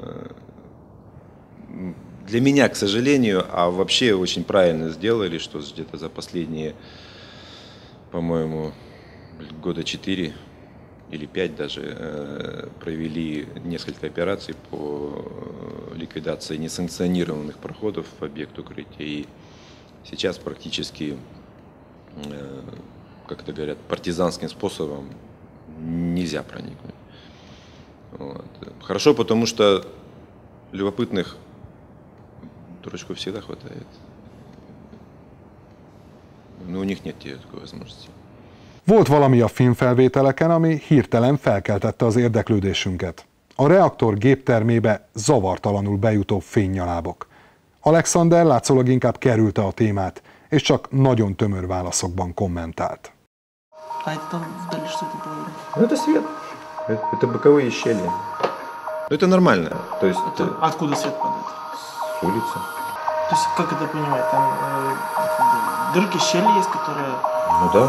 для меня, к сожалению, а вообще очень правильно сделали, что где-то за последние, по-моему, года четыре или пять даже провели несколько операций по ликвидации несанкционированных проходов в объект укрытия. И сейчас практически, как это говорят, партизанским способом нельзя проникнуть. Вот. Хорошо, потому что любопытных дурачков всегда хватает. Но у них нет такой возможности. Volt valami a filmfelvételeken, ami hirtelen felkeltette az érdeklődésünket. A reaktor géptermébe zavartalanul bejutó fénynyalábok. Alexander látszólag inkább kerülte a témát, és csak nagyon tömör válaszokban kommentált. Это свет. Это боковые щели. Это нормально. То есть это откуда свет падает? С улицы. То есть как это понимать? Там э, дырки, щели есть, которые... Ну да.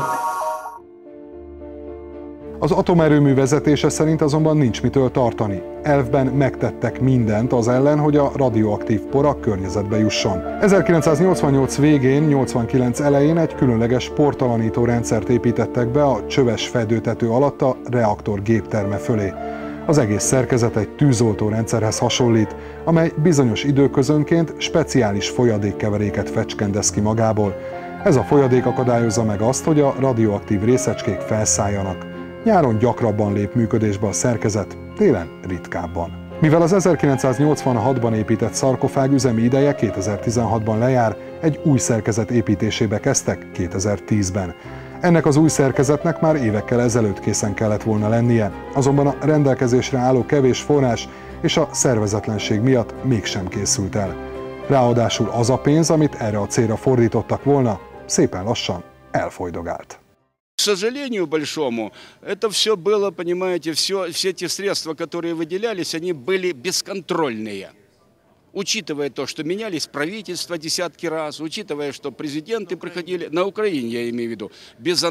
Az atomerőmű vezetése szerint azonban nincs mitől tartani. Elvben megtettek mindent az ellen, hogy a radioaktív por a környezetbe jusson. ezerkilencszáznyolcvannyolc végén, nyolcvankilenc elején egy különleges portalanító rendszert építettek be a csöves fedőtető alatt a reaktor gépterme fölé. Az egész szerkezet egy tűzoltó rendszerhez hasonlít, amely bizonyos időközönként speciális folyadékkeveréket fecskendez ki magából. Ez a folyadék akadályozza meg azt, hogy a radioaktív részecskék felszálljanak. Nyáron gyakrabban lép működésbe a szerkezet, télen ritkábban. Mivel az ezerkilencszáznyolcvanhatban épített szarkofág üzemi ideje kétezer-tizenhatban lejár, egy új szerkezet építésébe kezdtek kétezer-tízben. Ennek az új szerkezetnek már évekkel ezelőtt készen kellett volna lennie, azonban a rendelkezésre álló kevés forrás és a szervezetlenség miatt mégsem készült el. Ráadásul az a pénz, amit erre a célra fordítottak volna, szépen lassan elfolydogált. К сожалению большому, это все было, понимаете, все, все те средства, которые выделялись, они были бесконтрольные. Учитывая то, что менялись правительства десятки раз, учитывая, что президенты приходили, на Украине, я имею в виду,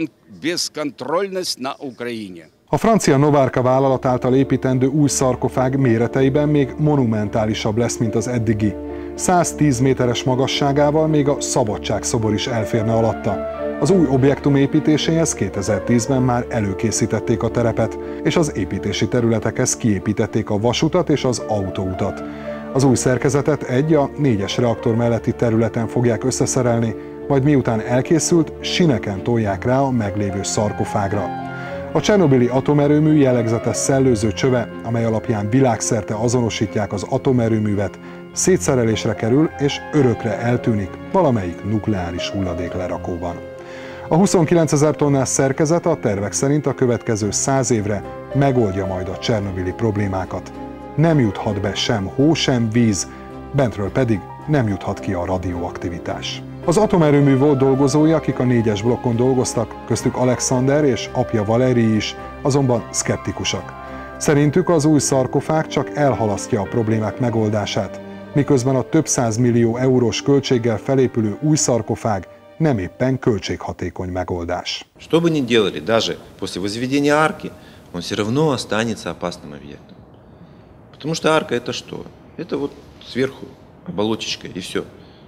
бесконтрольность на Украине. A francia Novarka vállalat által építendő új szarkofág méreteiben még monumentálisabb lesz, mint az eddigi. száztíz méteres magasságával még a Szabadságszobor is elférne alatta. Az új objektum építéséhez kétezer-tízben már előkészítették a terepet, és az építési területekhez kiépítették a vasutat és az autóutat. Az új szerkezetet egy a négyes reaktor melletti területen fogják összeszerelni, majd miután elkészült, sineken tolják rá a meglévő szarkofágra. A csernobili atomerőmű jellegzetes szellőző csöve, amely alapján világszerte azonosítják az atomerőművet, szétszerelésre kerül és örökre eltűnik valamelyik nukleáris hulladéklerakóban. A huszonkilencezer tonnás szerkezet a tervek szerint a következő száz évre megoldja majd a csernobili problémákat. Nem juthat be sem hó, sem víz, bentről pedig nem juthat ki a radioaktivitás. Az atomerőmű volt dolgozói, akik a négyes blokkon dolgoztak, köztük Alexander és apja Valeri is, azonban szkeptikusak. Szerintük az új szarkofág csak elhalasztja a problémák megoldását, miközben a több százmillió eurós költséggel felépülő új szarkofág nem éppen költséghatékony megoldás. Что бы ни делали, даже после возведения арки, он все равно останется опасным объектом. Потому что арка это что? Это вот сверху оболочечка и все.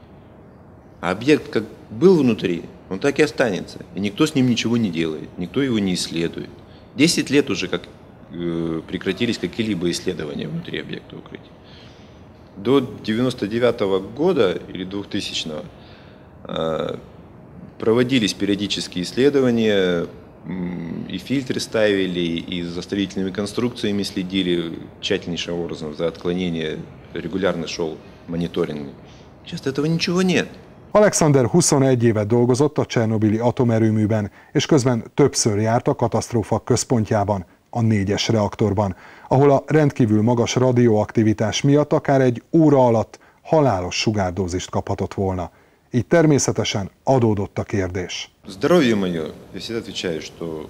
А объект как был внутри, он так и останется. И никто с ним ничего не делает, никто его не исследует. Десять лет уже как э, прекратились какие-либо исследования внутри объекта укрытия. До девяносто девятого года или двухтысячного э, проводились периодические исследования, и фильтры ставили, и за строительными конструкциями следили тщательнейшим образом за отклонение, регулярно шел мониторинг. Сейчас этого nичего нет. Alexander huszonegy évet dolgozott a csernobili atomerőműben, és közben többször járt a katasztrófa központjában, a négyes reaktorban, ahol a rendkívül magas radioaktivitás miatt akár egy óra alatt halálos sugárdózist kaphatott volna. Így természetesen adódott a kérdés. Здоровье мое, я всегда отвечаю, что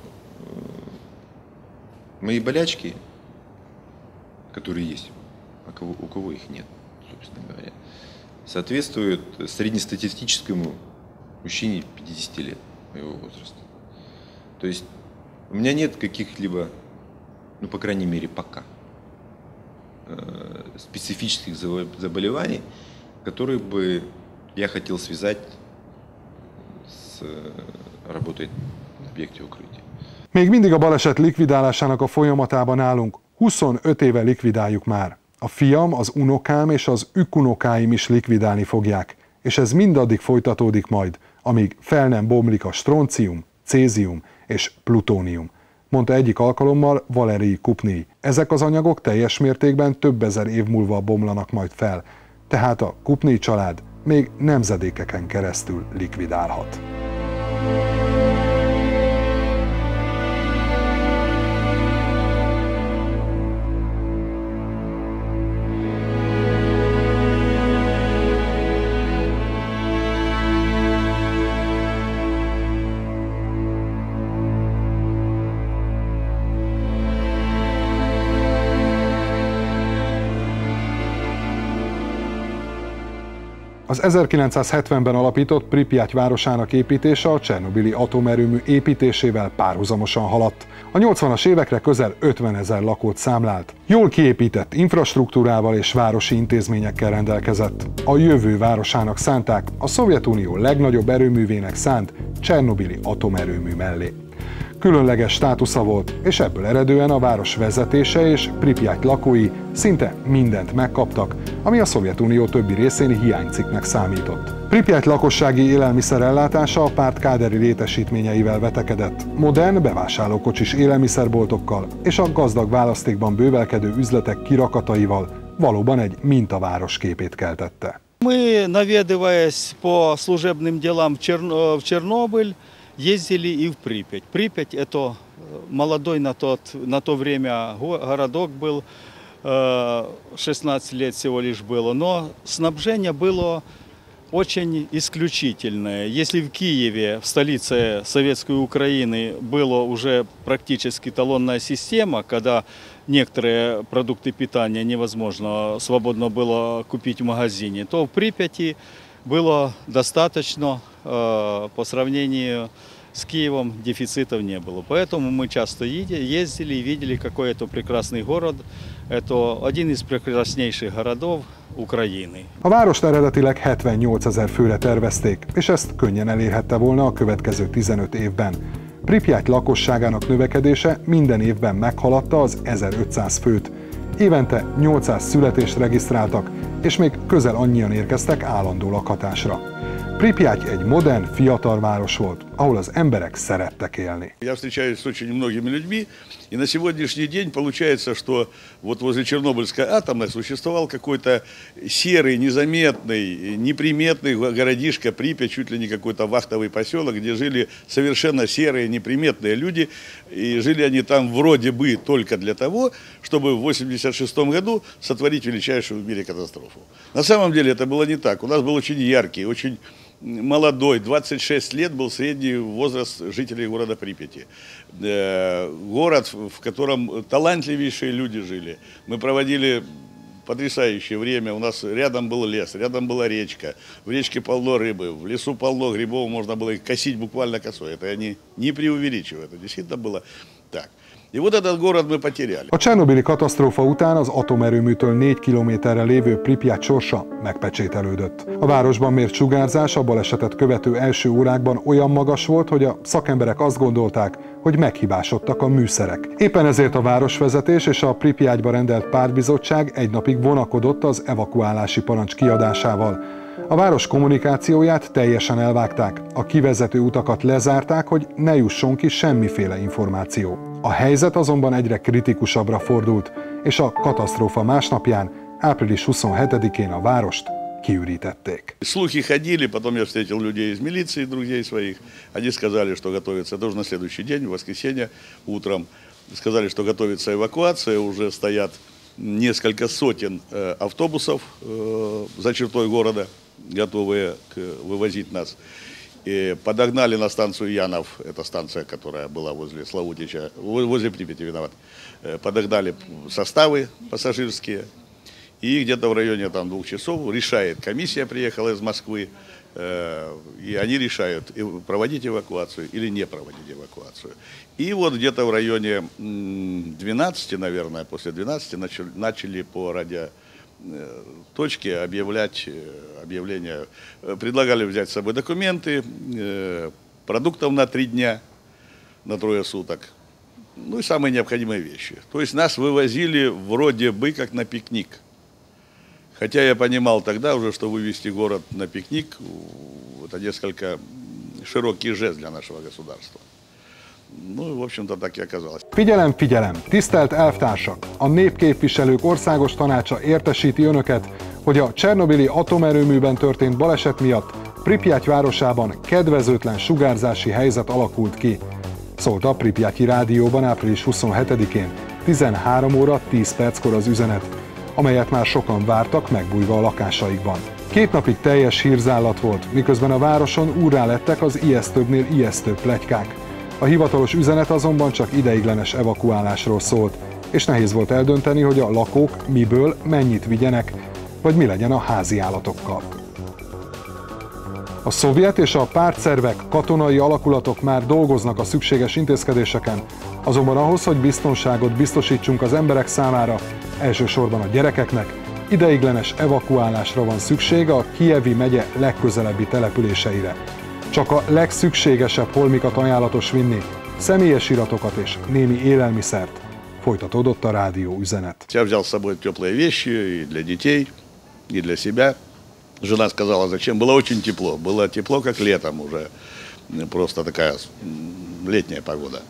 мои болячки, которые есть, а кого, у кого их нет, собственно говоря, соответствуют среднестатистическому мужчине пятидесяти лет моего возраста. То есть у меня нет каких-либо, ну, по крайней мере, пока, специфических заболеваний, которые бы я хотел связать с работой на объекте укрытия. Még mindig a baleset likvidálásának a folyamatában állunk, huszonöt éve likvidáljuk már. A fiam, az unokám és az ükunokáim is likvidálni fogják, és ez mindaddig folytatódik majd, amíg fel nem bomlik a stroncium, cézium és plutónium, mondta egyik alkalommal Valerij Kupnij. Ezek az anyagok teljes mértékben több ezer év múlva bomlanak majd fel, tehát a Kupnij család még nemzedékeken keresztül likvidálhat. Az ezerkilencszázhetvenben alapított Pripyat városának építése a csernobili atomerőmű építésével párhuzamosan haladt. A nyolcvanas évekre közel ötvenezer lakót számlált. Jól kiépített infrastruktúrával és városi intézményekkel rendelkezett. A jövő városának szánták, a Szovjetunió legnagyobb erőművének szánt csernobili atomerőmű mellé. Különleges státusza volt, és ebből eredően a város vezetése és Pripyat lakói szinte mindent megkaptak, ami a Szovjetunió többi részén hiánycikknek számított. Pripyat lakossági élelmiszerellátása a párt káderi létesítményeivel vetekedett, modern bevásárlókocsis élelmiszerboltokkal és a gazdag választékban bővelkedő üzletek kirakataival valóban egy mintaváros képét keltette. Мы, наведываясь по служебным делам в Чернобыль, ездили и в Припять. Припять – это молодой на, тот, на то время городок был, шестнадцать лет всего лишь было, но снабжение было очень исключительное. Если в Киеве, в столице Советской Украины, была уже практически талонная система, когда некоторые продукты питания невозможно свободно было купить в магазине, то в Припяти было достаточно, по сравнению с Киевом дефицитов не было. Поэтому мы часто ездили и видели, какой это прекрасный город. Это один из прекраснейших городов Ukrajini. A várost eredetileg hetvennyolcezer főre tervezték, és ezt könnyen elérhette volna a következő tizenöt évben. Pripyat lakosságának növekedése minden évben meghaladta az ezerötszáz főt. Évente nyolcszáz születést regisztráltak, és még közel annyian érkeztek állandó lakhatásra. Pripyat egy modern, fiatal város volt, ahol az emberek szerettek élni. Я встречаюсь с очень многими людьми, и на сегодняшний день получается, что вот возле Чернобыльской атомной существовал какой-то серый, незаметный, неприметный городишко Припять, чуть ли не какой-то вахтовый поселок, где жили совершенно серые, неприметные люди, и жили они там вроде бы только для того, чтобы в восемьдесят шестом году сотворить величайшую в мире катастрофу. На самом деле это было не так. У нас был очень яркий, очень молодой, двадцать шесть лет был средний возраст жителей города Припяти. Город, в котором талантливейшие люди жили. Мы проводили потрясающее время. У нас рядом был лес, рядом была речка. В речке полно рыбы, в лесу полно грибов, можно было их косить буквально косой. Это я не, не преувеличиваю, это действительно было так. И вот этот город мы потеряли. A csernobili katasztrófa után az atomerőműtől négy kilométerre lévő Pripyat sorsa megpecsételődött. A városban mért sugárzás a balesetet követő első órákban olyan magas volt, hogy a szakemberek azt gondolták, hogy meghibásodtak a műszerek. Éppen ezért a városvezetés és a Pripyatba rendelt pártbizottság egy napig vonakodott az evakuálási parancs kiadásával. A város kommunikációját teljesen elvágták, a kivezető utakat lezárták, hogy ne jusson ki semmiféle információ. A helyzet azonban egyre kritikusabbra fordult, és a katasztrófa másnapján, április huszonhetedikén a várost kiürítették. Слухи ходили, потом я встретил людей из милиции, друзей своих. Они сказали, что готовится, это уже на следующий день, в воскресенье утром. Сказали, что готовится эвакуация, уже стоят несколько сотен э, автобусов э, за чертой города, готовые к, вывозить нас. И подогнали на станцию Янов, это станция, которая была возле Славутича, возле Припяти, виноват. Э, подогнали составы пассажирские. И где-то в районе там, двух часов решает, комиссия приехала из Москвы, э, и они решают, проводить эвакуацию или не проводить эвакуацию. И вот где-то в районе двенадцати, наверное, после двенадцати начали, начали по радиоточке объявлять объявления. Предлагали взять с собой документы, э, продуктов на три дня, на трое суток. Ну и самые необходимые вещи. То есть нас вывозили вроде бы как на пикник. Хотя я понимал тогда уже, что вывести город на пикник – это несколько широкий жест для нашего государства. Ну, в общем-то, так и оказалось. Figyelem, figyelem! Tisztelt elvtársak! A Népképviselők Országos Tanácsa értesíti önöket, hogy a csernobili atomerőműben történt baleset miatt Pripyat városában kedvezőtlen sugárzási helyzet alakult ki. Szólt a Pripyati Rádióban április huszonhetedikén, tizenhárom óra tíz perckor az üzenet, amelyet már sokan vártak megbújva a lakásaikban. Két napig teljes hírzállat volt, miközben a városon úrrá lettek az ijesztőbbnél ijesztőbb pletykák. A hivatalos üzenet azonban csak ideiglenes evakuálásról szólt, és nehéz volt eldönteni, hogy a lakók miből mennyit vigyenek, vagy mi legyen a házi állatokkal. A szovjet és a pártszervek, katonai alakulatok már dolgoznak a szükséges intézkedéseken, azonban ahhoz, hogy biztonságot biztosítsunk az emberek számára, elsősorban a gyerekeknek, ideiglenes evakuálásra van szükség a Kijevi megye legközelebbi településeire. Csak a legszükségesebb holmikat ajánlatos vinni, személyes iratokat és némi élelmiszert, folytatódott a rádió üzenet. Я взял с собой теплые вещи и для детей, и для себя. Жена сказала, зачем. Было очень тепло. Было тепло, как летом уже. Просто такая летняя погода.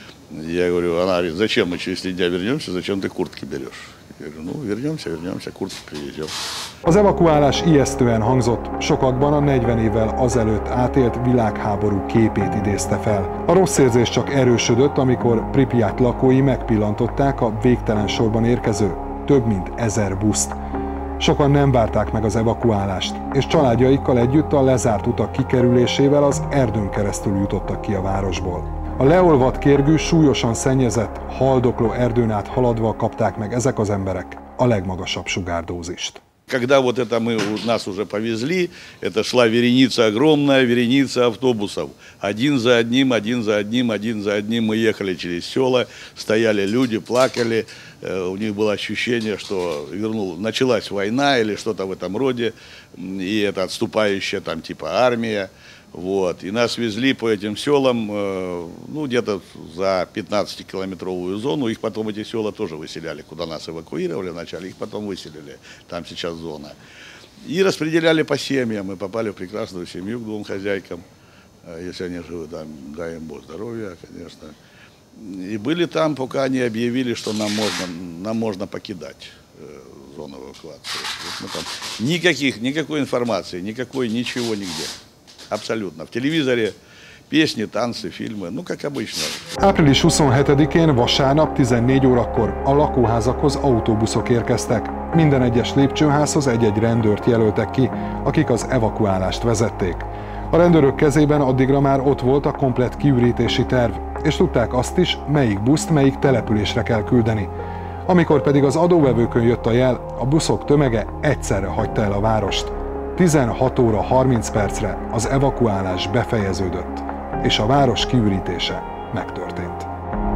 Я говорю, она говорит, зачем мы через три дня вернемся, зачем ты куртки берешь? Я говорю, ну вернемся, вернемся, куртки привезем. Az evakuálás ijesztően hangzott, sokakban a negyven évvel azelőtt átélt világháború képét idézte fel. A rossz érzés csak erősödött, amikor Pripyat lakói megpillantották a végtelen sorban érkező több mint ezer buszt. Sokan nem várták meg az evakuálást, és családjaikkal együtt a lezárt utak kikerülésével az erdőn keresztül jutottak ki a városból. A leolvadt kérgű, súlyosan szennyezett, haldokló erdőn át haladva kapták meg ezek az emberek a legmagasabb sugárdózist. Когда вот это мы, нас уже повезли, это шла вереница, огромная вереница автобусов. Один за одним, один за одним, один за одним мы ехали через села, стояли люди, плакали. У них было ощущение, что вернул, началась война или что-то в этом роде, и это отступающая там типа армия. Вот. И нас везли по этим селам, ну, где-то за пятнадцатикилометровую зону. Их потом эти села тоже выселяли, куда нас эвакуировали вначале, их потом выселили. Там сейчас зона. И распределяли по семьям. Мы попали в прекрасную семью к двум хозяйкам. Если они живы, там, дай им Бог здоровья, конечно. И были там, пока они объявили, что нам можно, нам можно покидать зону эвакуации. Вот мы там, никаких, никакой информации, никакой, ничего нигде. Abszolút. В телевизоре pésni, tanci, filmek, no, как обычно. április huszonhetedikén vasárnap tizennégy órakor a lakóházakhoz autóbuszok érkeztek. Minden egyes lépcsőházhoz egy-egy rendőrt jelöltek ki, akik az evakuálást vezették. A rendőrök kezében addigra már ott volt a komplett kiürítési terv, és tudták azt is, melyik buszt melyik településre kell küldeni. Amikor pedig az adóvevőkön jött a jel, a buszok tömege egyszerre hagyta el a várost. tizenhat óra harminc percre az evakuálás befejeződött, és a város kiürítése megtörtént.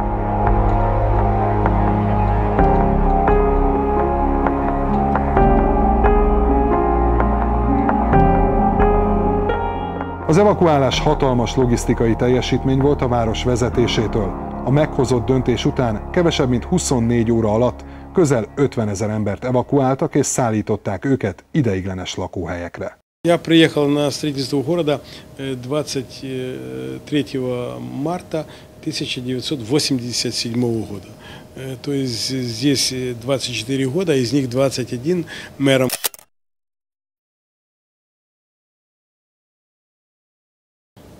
Az evakuálás hatalmas logisztikai teljesítmény volt a város vezetésétől. A meghozott döntés után kevesebb mint huszonnégy óra alatt közel ötvenezer embert evakuáltak és szállították őket ideiglenes lakóhelyekre. Я приехал на строительство города двадцать третьего марта тысяча девятьсот восемьдесят седьмого года. То есть здесь двадцать четыре года, из них двадцать один мэром.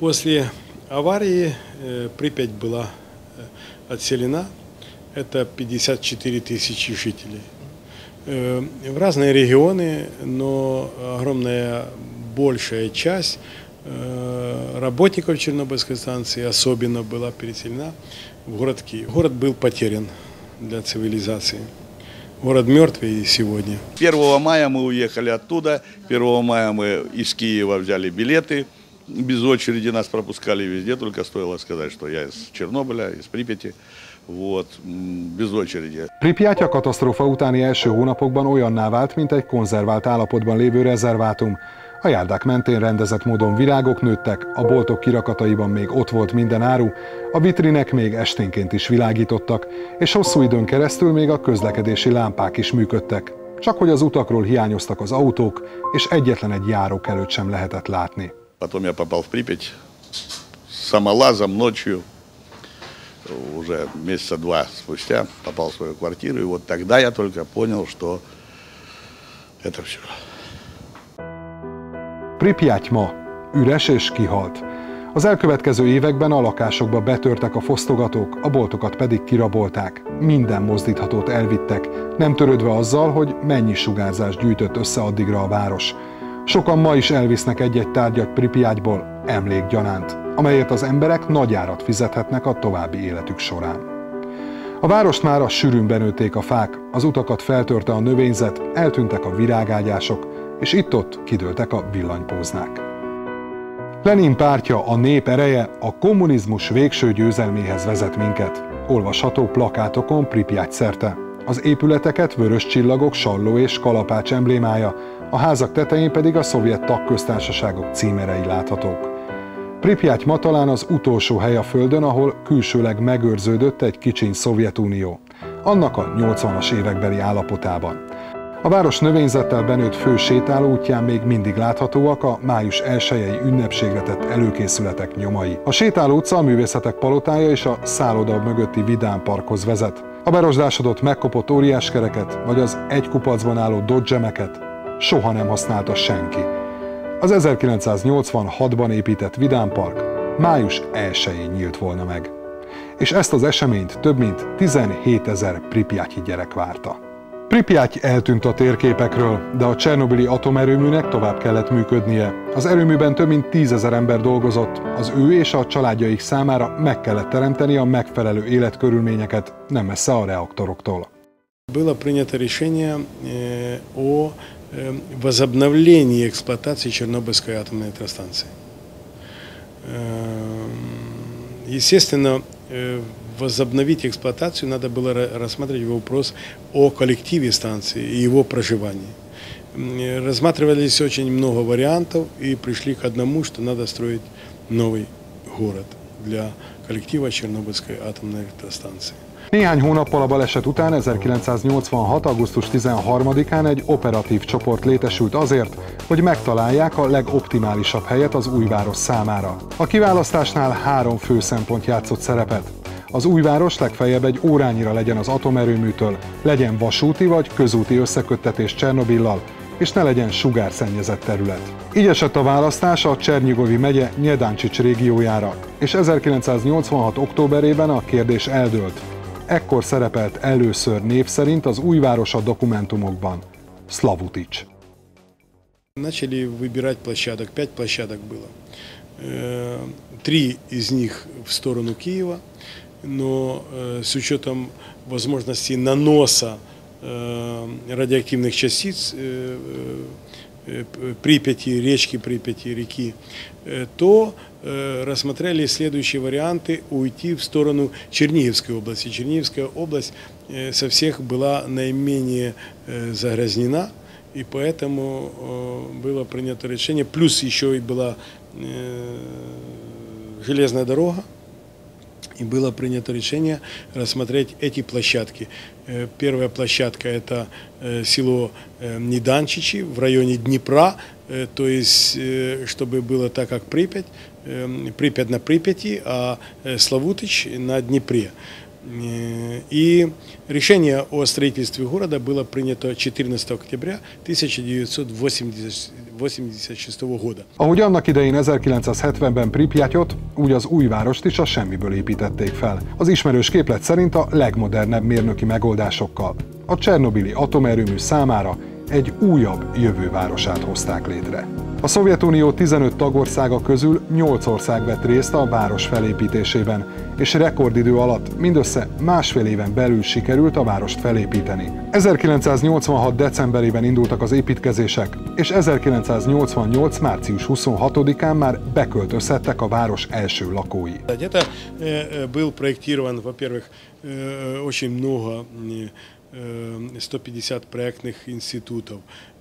После аварии Припять была отселена. Это пятьдесят четыре тысячи жителей. В разные регионы, но огромная большая часть работников Чернобыльской станции особенно была переселена в город Киев. Город был потерян для цивилизации. Город мертвый и сегодня. первого мая мы уехали оттуда. первого мая мы из Киева взяли билеты. Без очереди нас пропускали везде. Только стоило сказать, что я из Чернобыля, из Припяти. Вот, без очереди. Pripyat a katasztrófa utáni első hónapokban olyanná vált, mint egy konzervált állapotban lévő rezervátum. A járdák mentén rendezett módon virágok nőttek, a boltok kirakataiban még ott volt minden áru, a vitrinek még esténként is világítottak, és hosszú időn keresztül még a közlekedési lámpák is működtek. Csak hogy az utakról hiányoztak az autók, és egyetlen egy járókelőt sem lehetett látni. Потом я попал в Припять самолазом ночью, уже месяца два спустя попал в свою квартиру, и вот тогда я только понял, что это все. Pripyat ma üres és kihalt. Az elkövetkező években a lakásokba betörtek a fosztogatók, a boltokat pedig kirabolták. Minden mozdíthatót elvittek, nem törődve azzal, hogy mennyi sugárzást gyűjtött össze addigra a város. Sokan ma is elvisznek egy-egy tárgyat Pripyatból emlékgyanánt, amelyért az emberek nagy árat fizethetnek a további életük során. A várost már a sűrűn benőtték a fák, az utakat feltörte a növényzet, eltűntek a virágágyások, és itt-ott kidőltek a villanypóznák. Lenin pártja, a nép ereje, a kommunizmus végső győzelméhez vezet minket. Olvasható plakátokon Pripyat szerte. Az épületeket vörös csillagok, salló és kalapács emblémája, a házak tetején pedig a szovjet tagköztársaságok címerei láthatók. Pripyat ma talán az utolsó hely a Földön, ahol külsőleg megőrződött egy kicsiny Szovjetunió, annak a nyolcvanas évekbeli állapotában. A város növényzettel benőtt fő sétálóútján még mindig láthatóak a május elsejei ünnepségre tett előkészületek nyomai. A sétáló utca a Művészetek Palotája és a szálloda mögötti Vidám Parkhoz vezet. A berosdásodott, megkopott óriáskereket vagy az egy kupacban álló Dodge-emeket soha nem használta senki. Az ezerkilencszáznyolcvanhatban épített Vidám Park május elsején nyílt volna meg. És ezt az eseményt több mint tizenhétezer pripyati gyerek várta. Pripyat eltűnt a térképekről, de a csernobili atomerőműnek tovább kellett működnie. Az erőműben több mint tízezer ember dolgozott, az ő és a családjaik számára meg kellett teremteni a megfelelő életkörülményeket nem messze a reaktoroktól. Было принято решение о возобновлении эксплуатации Чернобыльской атомной электростанции. Естественно, возобновить эксплуатацию надо было рассматривать вопрос о коллективе станции и его проживании. Рассматривались очень много вариантов и пришли к одному, что надо строить новый город для коллектива Чернобыльской атомной электростанции. Néhány hónappal a baleset után, ezerkilencszáznyolcvanhat. augusztus tizenharmadikán egy operatív csoport létesült azért, hogy megtalálják a legoptimálisabb helyet az új város számára. A kiválasztásnál három fő szempont játszott szerepet. Az új város legfeljebb egy órányira legyen az atomerőműtől, legyen vasúti vagy közúti összeköttetés Csernobillal, és ne legyen sugárszennyezett terület. Így esett a választás a Csernyigovi megye Nyedancsics régiójára, és ezerkilencszáznyolcvanhat. októberében a kérdés eldőlt. Ekkor szerepelt először név szerint az új város a dokumentumokban, Slavutics. Начали выбирать площадок, пять площадок было. Три из них в сторону Киева, но с учетом возможности наноса радиоактивных частиц Припяти, речки Припяти, реки, то рассмотрели следующие варианты: уйти в сторону Черниговской области. Черниговская область со всех была наименее загрязнена, и поэтому было принято решение, плюс еще и была железная дорога, и было принято решение рассмотреть эти площадки. Первая площадка – это село Неданчичи в районе Днепра, то есть чтобы было так, как Припять, Припять на Припяти, а Славутич на Днепре. И решение о строительстве города было принято четырнадцатого октября тысяча девятьсот восемьдесят шестого года. Ahogy annak idején ezerkilencszázhetvenben Pripyatyot, úgy az új várost is a semmiből építették fel. Az ismerős képlet szerint a legmodernebb mérnöki megoldásokkal. A csernobili atomerőmű számára egy újabb jövővárosát hozták létre. A Szovjetunió tizenöt tagországa közül nyolc ország vett részt a város felépítésében, és rekordidő alatt mindössze másfél éven belül sikerült a várost felépíteni. ezerkilencszáznyolcvanhat decemberében indultak az építkezések, és ezerkilencszáznyolcvannyolc március huszonhatodikán már beköltözhettek a város első lakói. Это был проектирован, во-первых, очень много сто пятьдесят проектных институтов.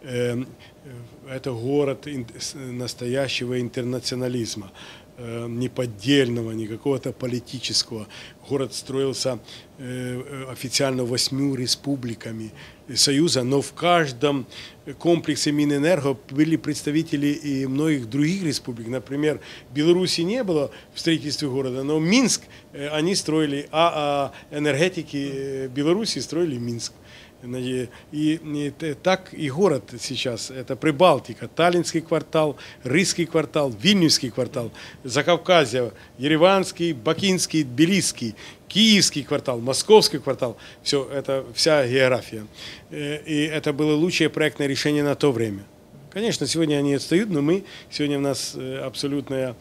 Это город настоящего интернационализма, неподдельного, не какого-то политического. Город строился официально восьмью республиками Союза, но в каждом комплексе Минэнерго были представители и многих других республик. Например, Беларуси не было в строительстве города, но Минск они строили, а, а энергетики Беларуси строили Минск. И, и так и город сейчас, это Прибалтика, Таллинский квартал, Рижский квартал, Вильнюсский квартал, Закавказье, Ереванский, Бакинский, Тбилисский, Киевский квартал, Московский квартал, все, это вся география. И это было лучшее проектное решение на то время. Конечно, сегодня они отстают, но мы, сегодня у нас абсолютная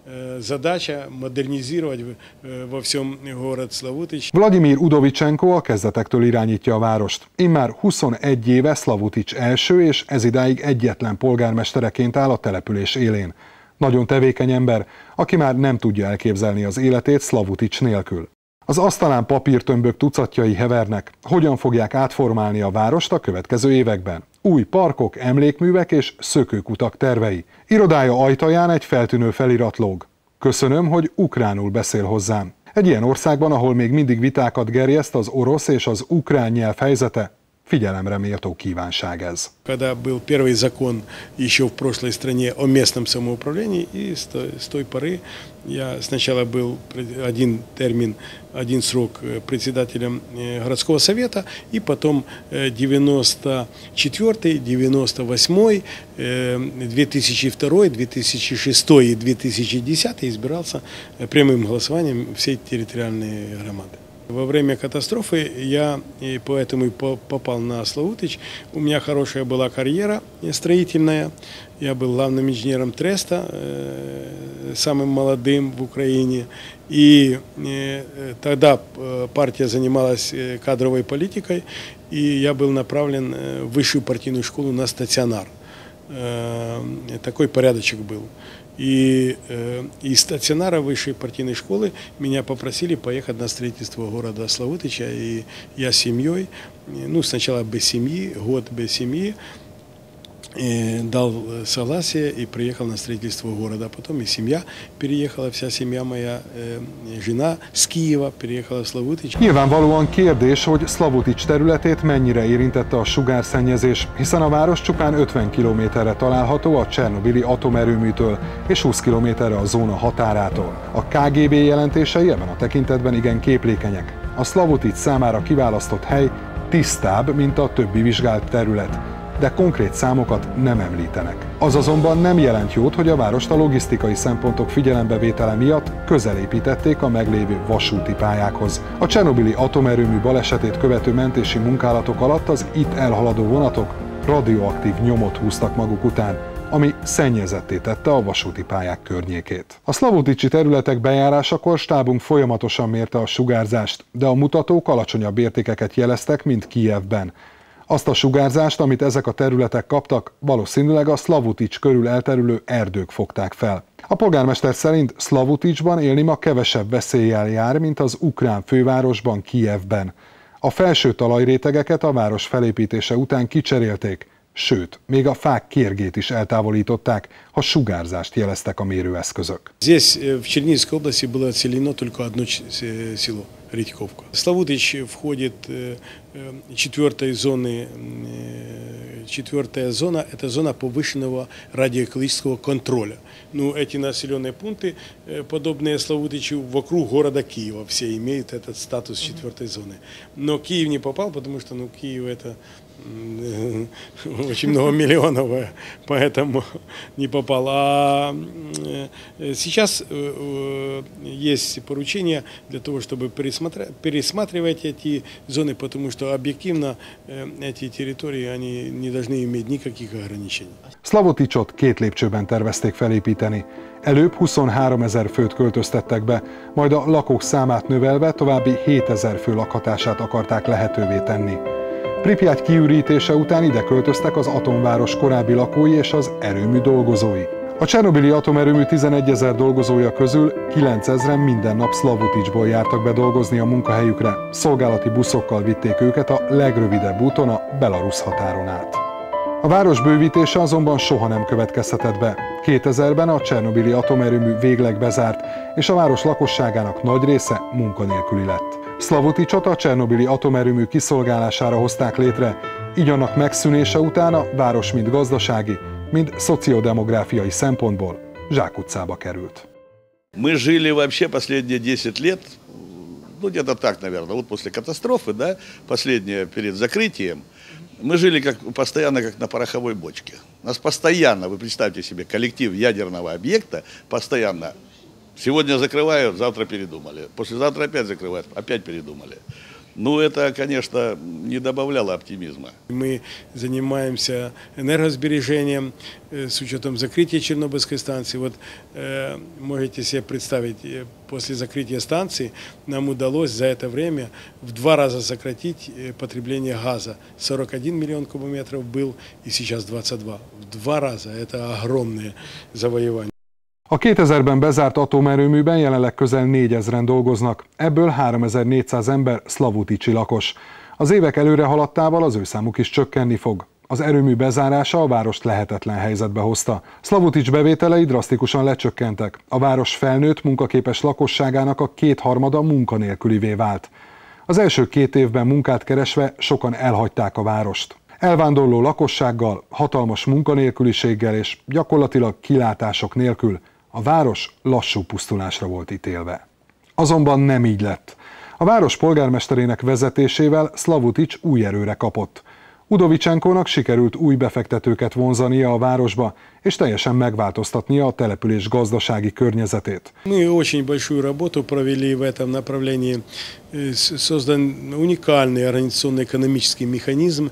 задача modernizировать во всем город Славутич. Vladimir Udovicsenko a kezdetektől irányítja a várost. Immár huszonegy éve Szlavutics első és ezidáig egyetlen polgármestereként áll a település élén. Nagyon tevékeny ember, aki már nem tudja elképzelni az életét Szlavutics nélkül. Az asztalán papírtömbök tucatjai hevernek. Hogyan fogják átformálni a várost a következő években? Új parkok, emlékművek és szökőkutak tervei. Irodája ajtaján egy feltűnő felirat lóg. Köszönöm, hogy ukránul beszél hozzám. Egy ilyen országban, ahol még mindig vitákat gerjeszt az orosz és az ukrán nyelv helyzete, figyelemre méltó kívánság ez. Когда был первый закон еще в прошлой стране о местном самоуправлении, и с той, с той поры я сначала был один термин, один срок председателем городского совета, и потом девяносто четвёртый, девяносто восьмой, две тысячи второй, две тысячи шестой и две тысячи десятый избирался прямым голосованием всей территориальной громады. Во время катастрофы я и поэтому и попал на Славутич. У меня хорошая была карьера строительная. Я был главным инженером Треста, самым молодым в Украине. И тогда партия занималась кадровой политикой, и я был направлен в высшую партийную школу на стационар. Такой порядочек был. И э, из стационара высшей партийной школы меня попросили поехать на строительство города Славутича, и я с семьей, ну сначала без семьи, год без семьи, дал согласие и приехал на строительство города. Потом и семья переехала, вся семья моя, жена с Киева переехала в Славутич. Nyilvánvalóan kérdés, hogy Szlavutics területét mennyire érintette a sugárszennyezés, hiszen a város csupán ötven kilométerre található a csernobili atomerőműtől és húsz kilométerre a zóna határától. A ká gé bé jelentései ebben a tekintetben igen képlékenyek. A Szlavutics számára kiválasztott hely tisztább, mint a többi vizsgált terület, de konkrét számokat nem említenek. Az azonban nem jelent jót, hogy a várost a logisztikai szempontok figyelembevétele miatt közelépítették a meglévő vasúti pályákhoz. A csernobili atomerőmű balesetét követő mentési munkálatok alatt az itt elhaladó vonatok radioaktív nyomot húztak maguk után, ami szennyezetté tette a vasúti pályák környékét. A szlavuticsi területek bejárásakor stábunk folyamatosan mérte a sugárzást, de a mutatók alacsonyabb értékeket jeleztek, mint Kijevben. Azt a sugárzást, amit ezek a területek kaptak, valószínűleg a Szlavutics körül elterülő erdők fogták fel. A polgármester szerint Szlavuticsban élni ma kevesebb veszéllyel jár, mint az ukrán fővárosban, Kijevben. A felső talajrétegeket a város felépítése után kicserélték, sőt, még a fák kérgét is eltávolították, ha sugárzást jeleztek a mérőeszközök. Здесь, в Черниговской области, было отселено только одно село – Редьковка. Славутич входит четвертой зоны четвертая зона – это зона повышенного радиоэкологического контроля. Ну, эти населенные пункты, подобные Славутичу, вокруг города Киева, все имеют этот статус четвертой зоны. Но Киев не попал, потому что, ну, Киев – это очень много миллионов, поэтому не попал. А сейчас есть поручение для того, чтобы пересматривать эти зоны, потому что объективно эти территории они не должны иметь никаких ограничений. Slavuticsot két lépcsőben tervezték felépíteni. Előbb huszonháromezer főt költöztettek be, majd a lakók számát növelve további hétezer fő lakhatását akarták lehetővé tenni. Pripyat kiürítése után ide költöztek az atomváros korábbi lakói és az erőmű dolgozói. A csernobili atomerőmű tizenegyezer dolgozója közül kilencezren minden nap Slavuticsból jártak be dolgozni a munkahelyükre. Szolgálati buszokkal vitték őket a legrövidebb úton, a belarusz határon át. A város bővítése azonban soha nem következhetett be. kétezerben a csernobili atomerőmű végleg bezárt, és a város lakosságának nagy része munkanélküli lett. Slavuticsot a csernobili atomerőmű kiszolgálására hozták létre, így annak megszűnése után a város mind gazdasági, mind szociodemográfiai szempontból zsákutcába került. Мы жили вообще последние десять лет, ну где-то так, наверное, вот после катастрофы, да, последнее перед закрытием, мы жили как, постоянно как на пороховой бочке. Нас постоянно, вы представьте себе, коллектив ядерного объекта постоянно. Сегодня закрывают, завтра передумали. Послезавтра опять закрывают, опять передумали. Ну, это, конечно, не добавляло оптимизма. Мы занимаемся энергосбережением с учетом закрытия Чернобыльской станции. Вот э, можете себе представить, после закрытия станции нам удалось за это время в два раза сократить потребление газа. сорок один миллион кубометров был, и сейчас двадцать два. В два раза. Это огромное завоевание. A kétezerben bezárt atomerőműben jelenleg közel négyezren dolgoznak, ebből háromezer-négyszáz ember szlavuticsi lakos. Az évek előre haladtával az ő számuk is csökkenni fog. Az erőmű bezárása a várost lehetetlen helyzetbe hozta. Slavutics bevételei drasztikusan lecsökkentek. A város felnőtt munkaképes lakosságának a kétharmada munkanélkülivé vált. Az első két évben munkát keresve sokan elhagyták a várost. Elvándorló lakossággal, hatalmas munkanélküliséggel és gyakorlatilag kilátások nélkül a város lassú pusztulásra volt ítélve. Azonban nem így lett. A város polgármesterének vezetésével Slavutics új erőre kapott. Udovicsenkónak sikerült új befektetőket vonzania a városba, és teljesen megváltoztatnia a település gazdasági környezetét. Мы очень большую работу провели в этом направлении. Создан уникальный организационно-экономический механизм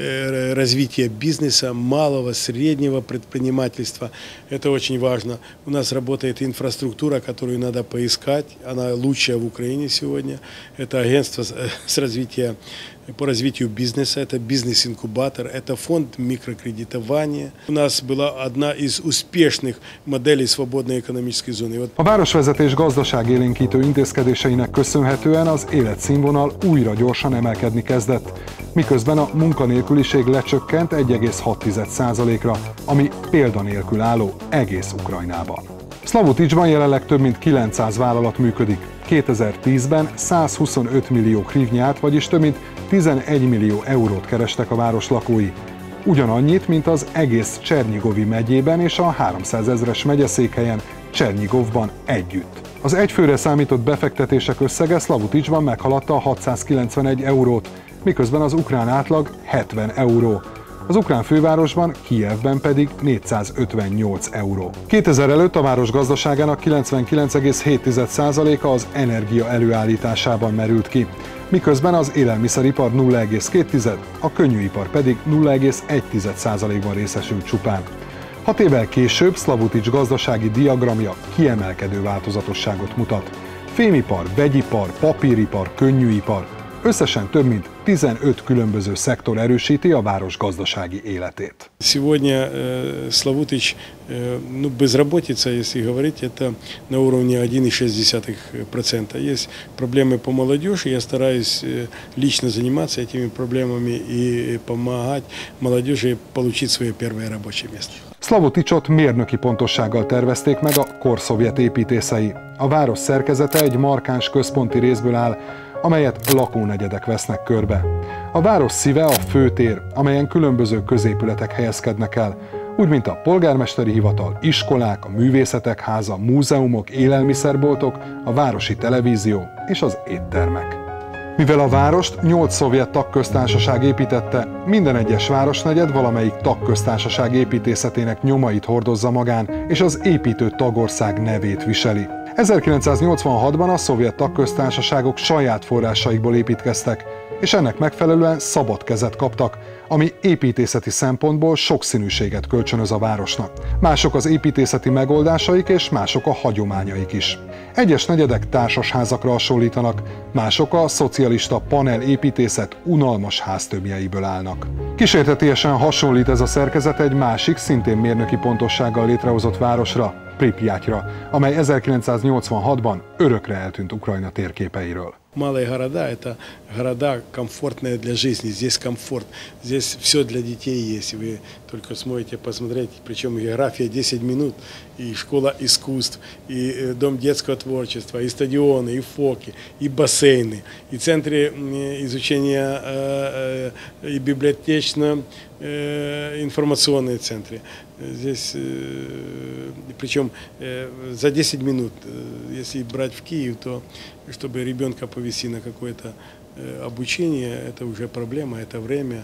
развития бизнеса, малого, среднего предпринимательства. Это очень важно. У нас работает инфраструктура, которую надо поискать. Она лучшая в Украине сегодня. Это агентство с развития, по развитию бизнеса, это бизнес-инкубатор, это фонд микрокредитования. У нас была одна из успешных моделей свободной экономической зоны. A városvezetés gazdaságélénkítő intézkedéseinek köszönhetően az életszínvonal újra gyorsan emelkedni kezdett, miközben a munkanélküliség lecsökkent egy egész hat százalékra, ami példanélkül álló egész Ukrajnában. Slavuticsban jelenleg több mint kilencszáz vállalat működik. kétezer-tízben százhuszonöt millió hrivnyát, vagyis több mint tizenegy millió eurót kerestek a város lakói. Ugyanannyit, mint az egész Csernyigovi megyében és a háromszázezres megyeszékhelyen, Csernyigovban együtt. Az egyfőre számított befektetések összege Slavuticsban meghaladta a hatszázkilencvenegy eurót, miközben az ukrán átlag hetven euró. Az ukrán fővárosban, Kijevben pedig négyszázötvennyolc euró. kétezer előtt a város gazdaságának kilencvenkilenc egész hét százaléka az energia előállításában merült ki, miközben az élelmiszeripar nulla egész két, a könnyűipar pedig nulla egész egy százalékban részesült csupán. Hat évvel később Slavutics gazdasági diagramja kiemelkedő változatosságot mutat. Fémipar, vegyipar, papíripar, könnyűipar, összesen több mint tizenöt különböző szektor erősíti a város gazdasági életét. Сегодня Славутич, ну, безработица, если говорить, это на уровне один и шесть десятых процента. Есть проблемы по молодежи, я стараюсь лично заниматься этими проблемами и помогать молодежи получить свое первое рабочее место. Slavuticsot mérnöki pontossággal tervezték meg a korszovjet építészei. A város szerkezete egy markáns központi részből áll, amelyet lakónegyedek vesznek körbe. A város szíve a főtér, amelyen különböző középületek helyezkednek el, úgy mint a polgármesteri hivatal, iskolák, a művészetek háza, múzeumok, élelmiszerboltok, a városi televízió és az éttermek. Mivel a várost nyolc szovjet tagköztársaság építette, minden egyes városnegyed valamelyik tagköztársaság építészetének nyomait hordozza magán, és az építő tagország nevét viseli. ezerkilencszáznyolcvanhatban a szovjet tagköztársaságok saját forrásaikból építkeztek, és ennek megfelelően szabad kezet kaptak, ami építészeti szempontból sokszínűséget kölcsönöz a városnak. Mások az építészeti megoldásaik, és mások a hagyományaik is. Egyes negyedek társasházakra hasonlítanak, mások a szocialista panel építészet unalmas háztömbjeiből állnak. Kísértetiesen hasonlít ez a szerkezet egy másik, szintén mérnöki pontossággal létrehozott városra, Pripyatjra, amely ezerkilencszáznyolcvanhatban örökre eltűnt Ukrajna térképeiről. Малые города – это города комфортные для жизни. Здесь комфорт, здесь все для детей есть. Вы только сможете посмотреть, причем география десять минут, и школа искусств, и дом детского творчества, и стадионы, и фоки, и бассейны, и центры изучения, и библиотечно-информационные центры. Здесь, причем за десять минут, если брать в Киев, то чтобы ребенка повести на какое-то обучение, это уже проблема, это время,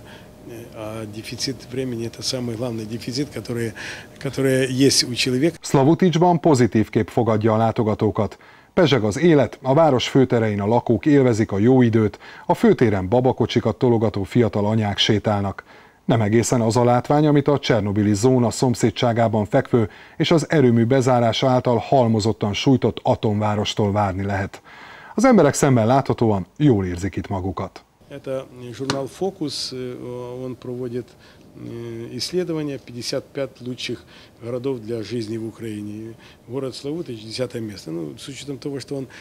а дефицит времени – это самый главный дефицит, который, который есть у человека. Slavuticsban pozitív kép fogadja a látogatókat. Pezseg az élet, a város főterein a lakók élvezik a jó időt, a főtéren babakocsikat tologató fiatal anyák sétálnak. Nem egészen az a látvány, amit a csernobili zóna szomszédságában fekvő és az erőmű bezárása által halmozottan sújtott atomvárostól várni lehet. Az emberek szemmel láthatóan jól érzik itt magukat. Это журнал «Фокус», он проводит исследования пятьдесят пять лучших городов для жизни в Украине. Город Славутич – десятое место. Ну, с учетом того, что он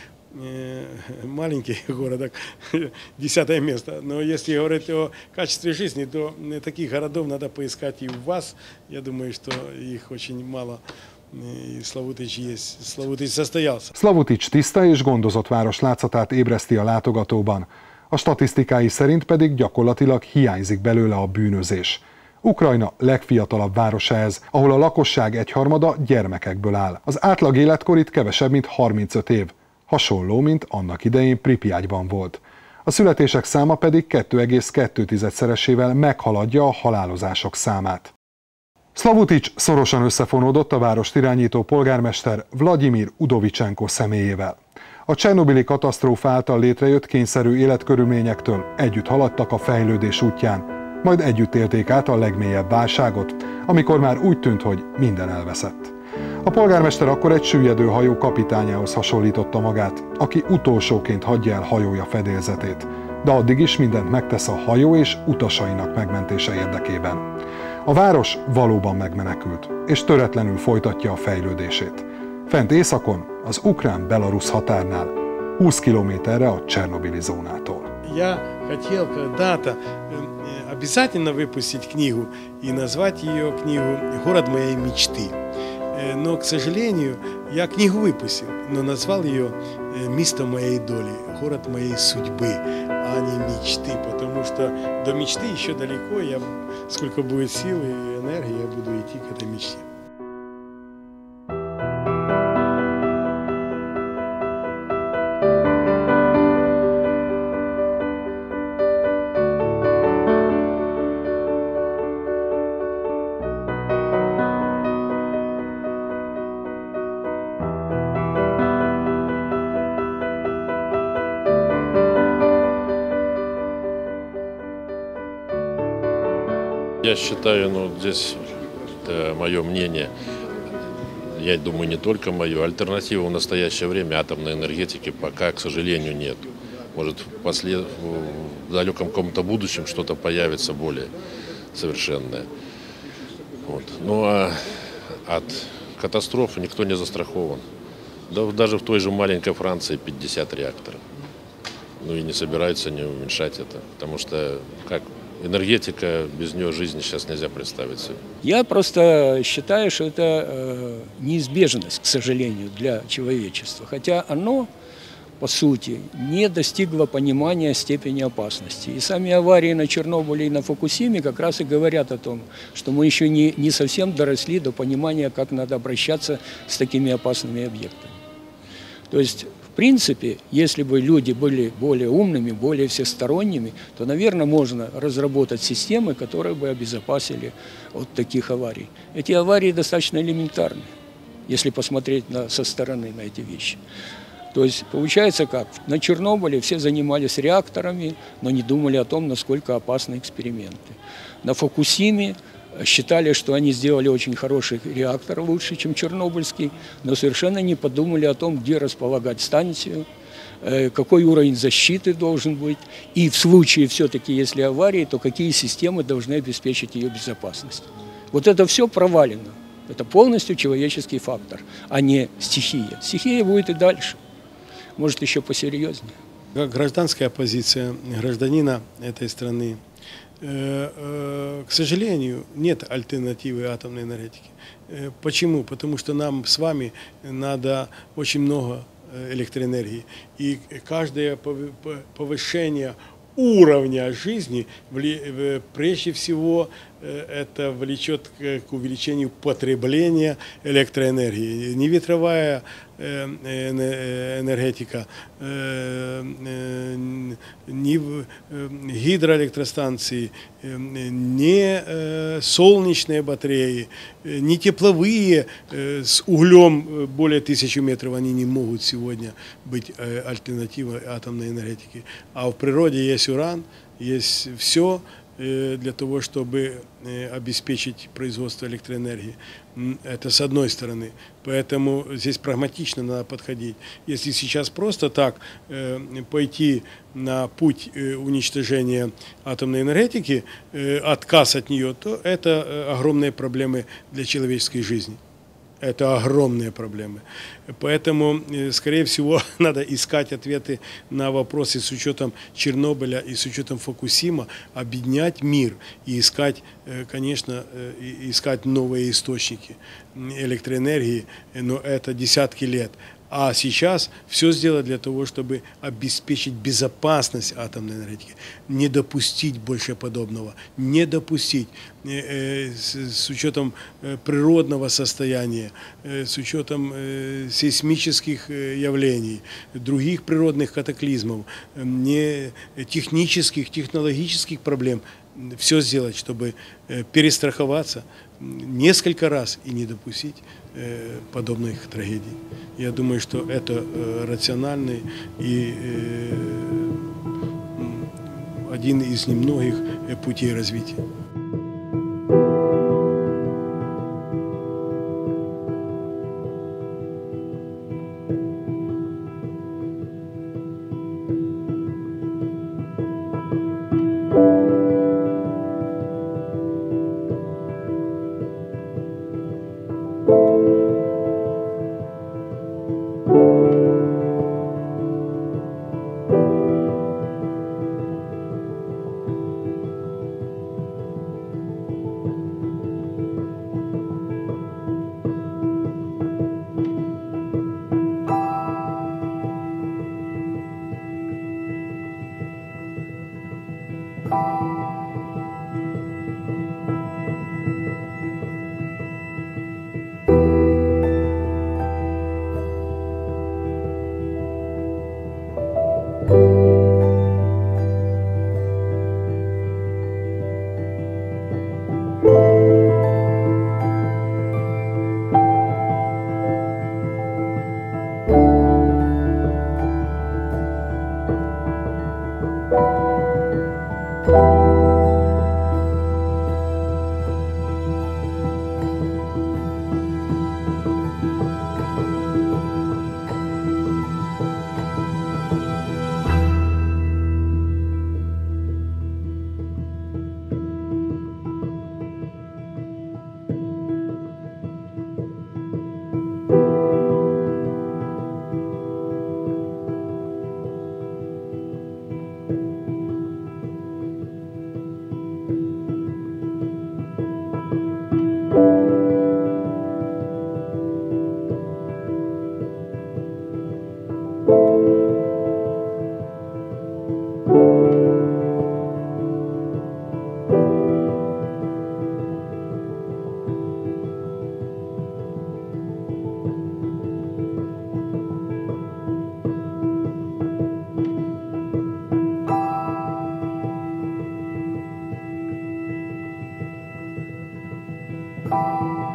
маленький город, десятое место. Но если говорить о качестве жизни, то таких городов надо поискать и у вас. Я думаю, что их очень mало. Slavutics есть. Slavutics состоялся. Slavutics tiszta és gondozott város látszatát ébreszti a látogatóban. A statisztikái szerint pedig gyakorlatilag hiányzik belőle a bűnözés. Ukrajna legfiatalabb városa ez, ahol a lakosság egyharmada gyermekekből áll. Az átlag életkor itt kevesebb, mint harmincöt év. Hasonló, mint annak idején Pripyatban volt. A születések száma pedig két egész kettő-szeresével meghaladja a halálozások számát. Slavutics szorosan összefonódott a várost irányító polgármester Vladimir Udovicsenko személyével. A csernobili katasztrófa által létrejött kényszerű életkörülményektől együtt haladtak a fejlődés útján, majd együtt élték át a legmélyebb válságot, amikor már úgy tűnt, hogy minden elveszett. A polgármester akkor egy süllyedő hajó kapitányához hasonlította magát, aki utolsóként hagyja el hajója fedélzetét, de addig is mindent megtesz a hajó és utasainak megmentése érdekében. A város valóban megmenekült, és töretlenül folytatja a fejlődését. Fent északon, az ukrán-belarusz határnál, húsz kilométerre a csernobili zónától. Я хотел когда-то обязательно выпустить книгу и назвать ее книгу «Город моей мечты». Но, к сожалению, я книгу выпустил, но назвал ее «Место моей доли», «Город моей судьбы», а не «Мечты», потому что до мечты еще далеко, я, сколько будет сил и энергии, я буду идти к этой мечте. Я считаю, ну, здесь это мое мнение, я думаю, не только мое, альтернативы в настоящее время атомной энергетики пока, к сожалению, нет. Может, в, послед... в далеком каком-то будущем что-то появится более совершенное. Вот. Ну, а от катастрофы никто не застрахован. Да, даже в той же маленькой Франции пятьдесят реакторов. Ну и не собираются не уменьшать это, потому что как энергетика, без нее жизни сейчас нельзя представить себе. Я просто считаю, что это э, неизбежность, к сожалению, для человечества. Хотя оно, по сути, не достигла понимания степени опасности. И сами аварии на Чернобыле и на Фукусиме как раз и говорят о том, что мы еще не, не совсем доросли до понимания, как надо обращаться с такими опасными объектами. То есть, в принципе, если бы люди были более умными, более всесторонними, то, наверное, можно разработать системы, которые бы обезопасили от таких аварий. Эти аварии достаточно элементарны, если посмотреть на, со стороны на эти вещи. То есть получается как? На Чернобыле все занимались реакторами, но не думали о том, насколько опасны эксперименты. На Фукусиме считали, что они сделали очень хороший реактор, лучше, чем чернобыльский, но совершенно не подумали о том, где располагать станцию, какой уровень защиты должен быть, и в случае все-таки, если аварии, то какие системы должны обеспечить ее безопасность. Вот это все провалено. Это полностью человеческий фактор, а не стихия. Стихия будет и дальше. Может, еще посерьезнее. Как гражданская позиция гражданина этой страны, к сожалению, нет альтернативы атомной энергетики. Почему? Потому что нам с вами надо очень много электроэнергии. И каждое повышение уровня жизни, прежде всего, это влечет к увеличению потребления электроэнергии. Ни ветровая энергетика, ни гидроэлектростанции, ни солнечные батареи, ни тепловые с углем более тысячи метров, они не могут сегодня быть альтернативой атомной энергетики. А в природе есть уран, есть все для того, чтобы обеспечить производство электроэнергии. Это с одной стороны. Поэтому здесь прагматично надо подходить. Если сейчас просто так пойти на путь уничтожения атомной энергетики, отказ от нее, то это огромные проблемы для человеческой жизни. Это огромные проблемы. Поэтому, скорее всего, надо искать ответы на вопросы с учетом Чернобыля и с учетом Фукусима, объединять мир и искать, конечно, искать новые источники электроэнергии, но это десятки лет. А сейчас все сделать для того, чтобы обеспечить безопасность атомной энергетики, не допустить больше подобного, не допустить с учетом природного состояния, с учетом сейсмических явлений, других природных катаклизмов, не технических, технологических проблем, все сделать, чтобы перестраховаться несколько раз и не допустить подобных трагедий. Я думаю, что это рациональный и один из немногих путей развития. Thank you.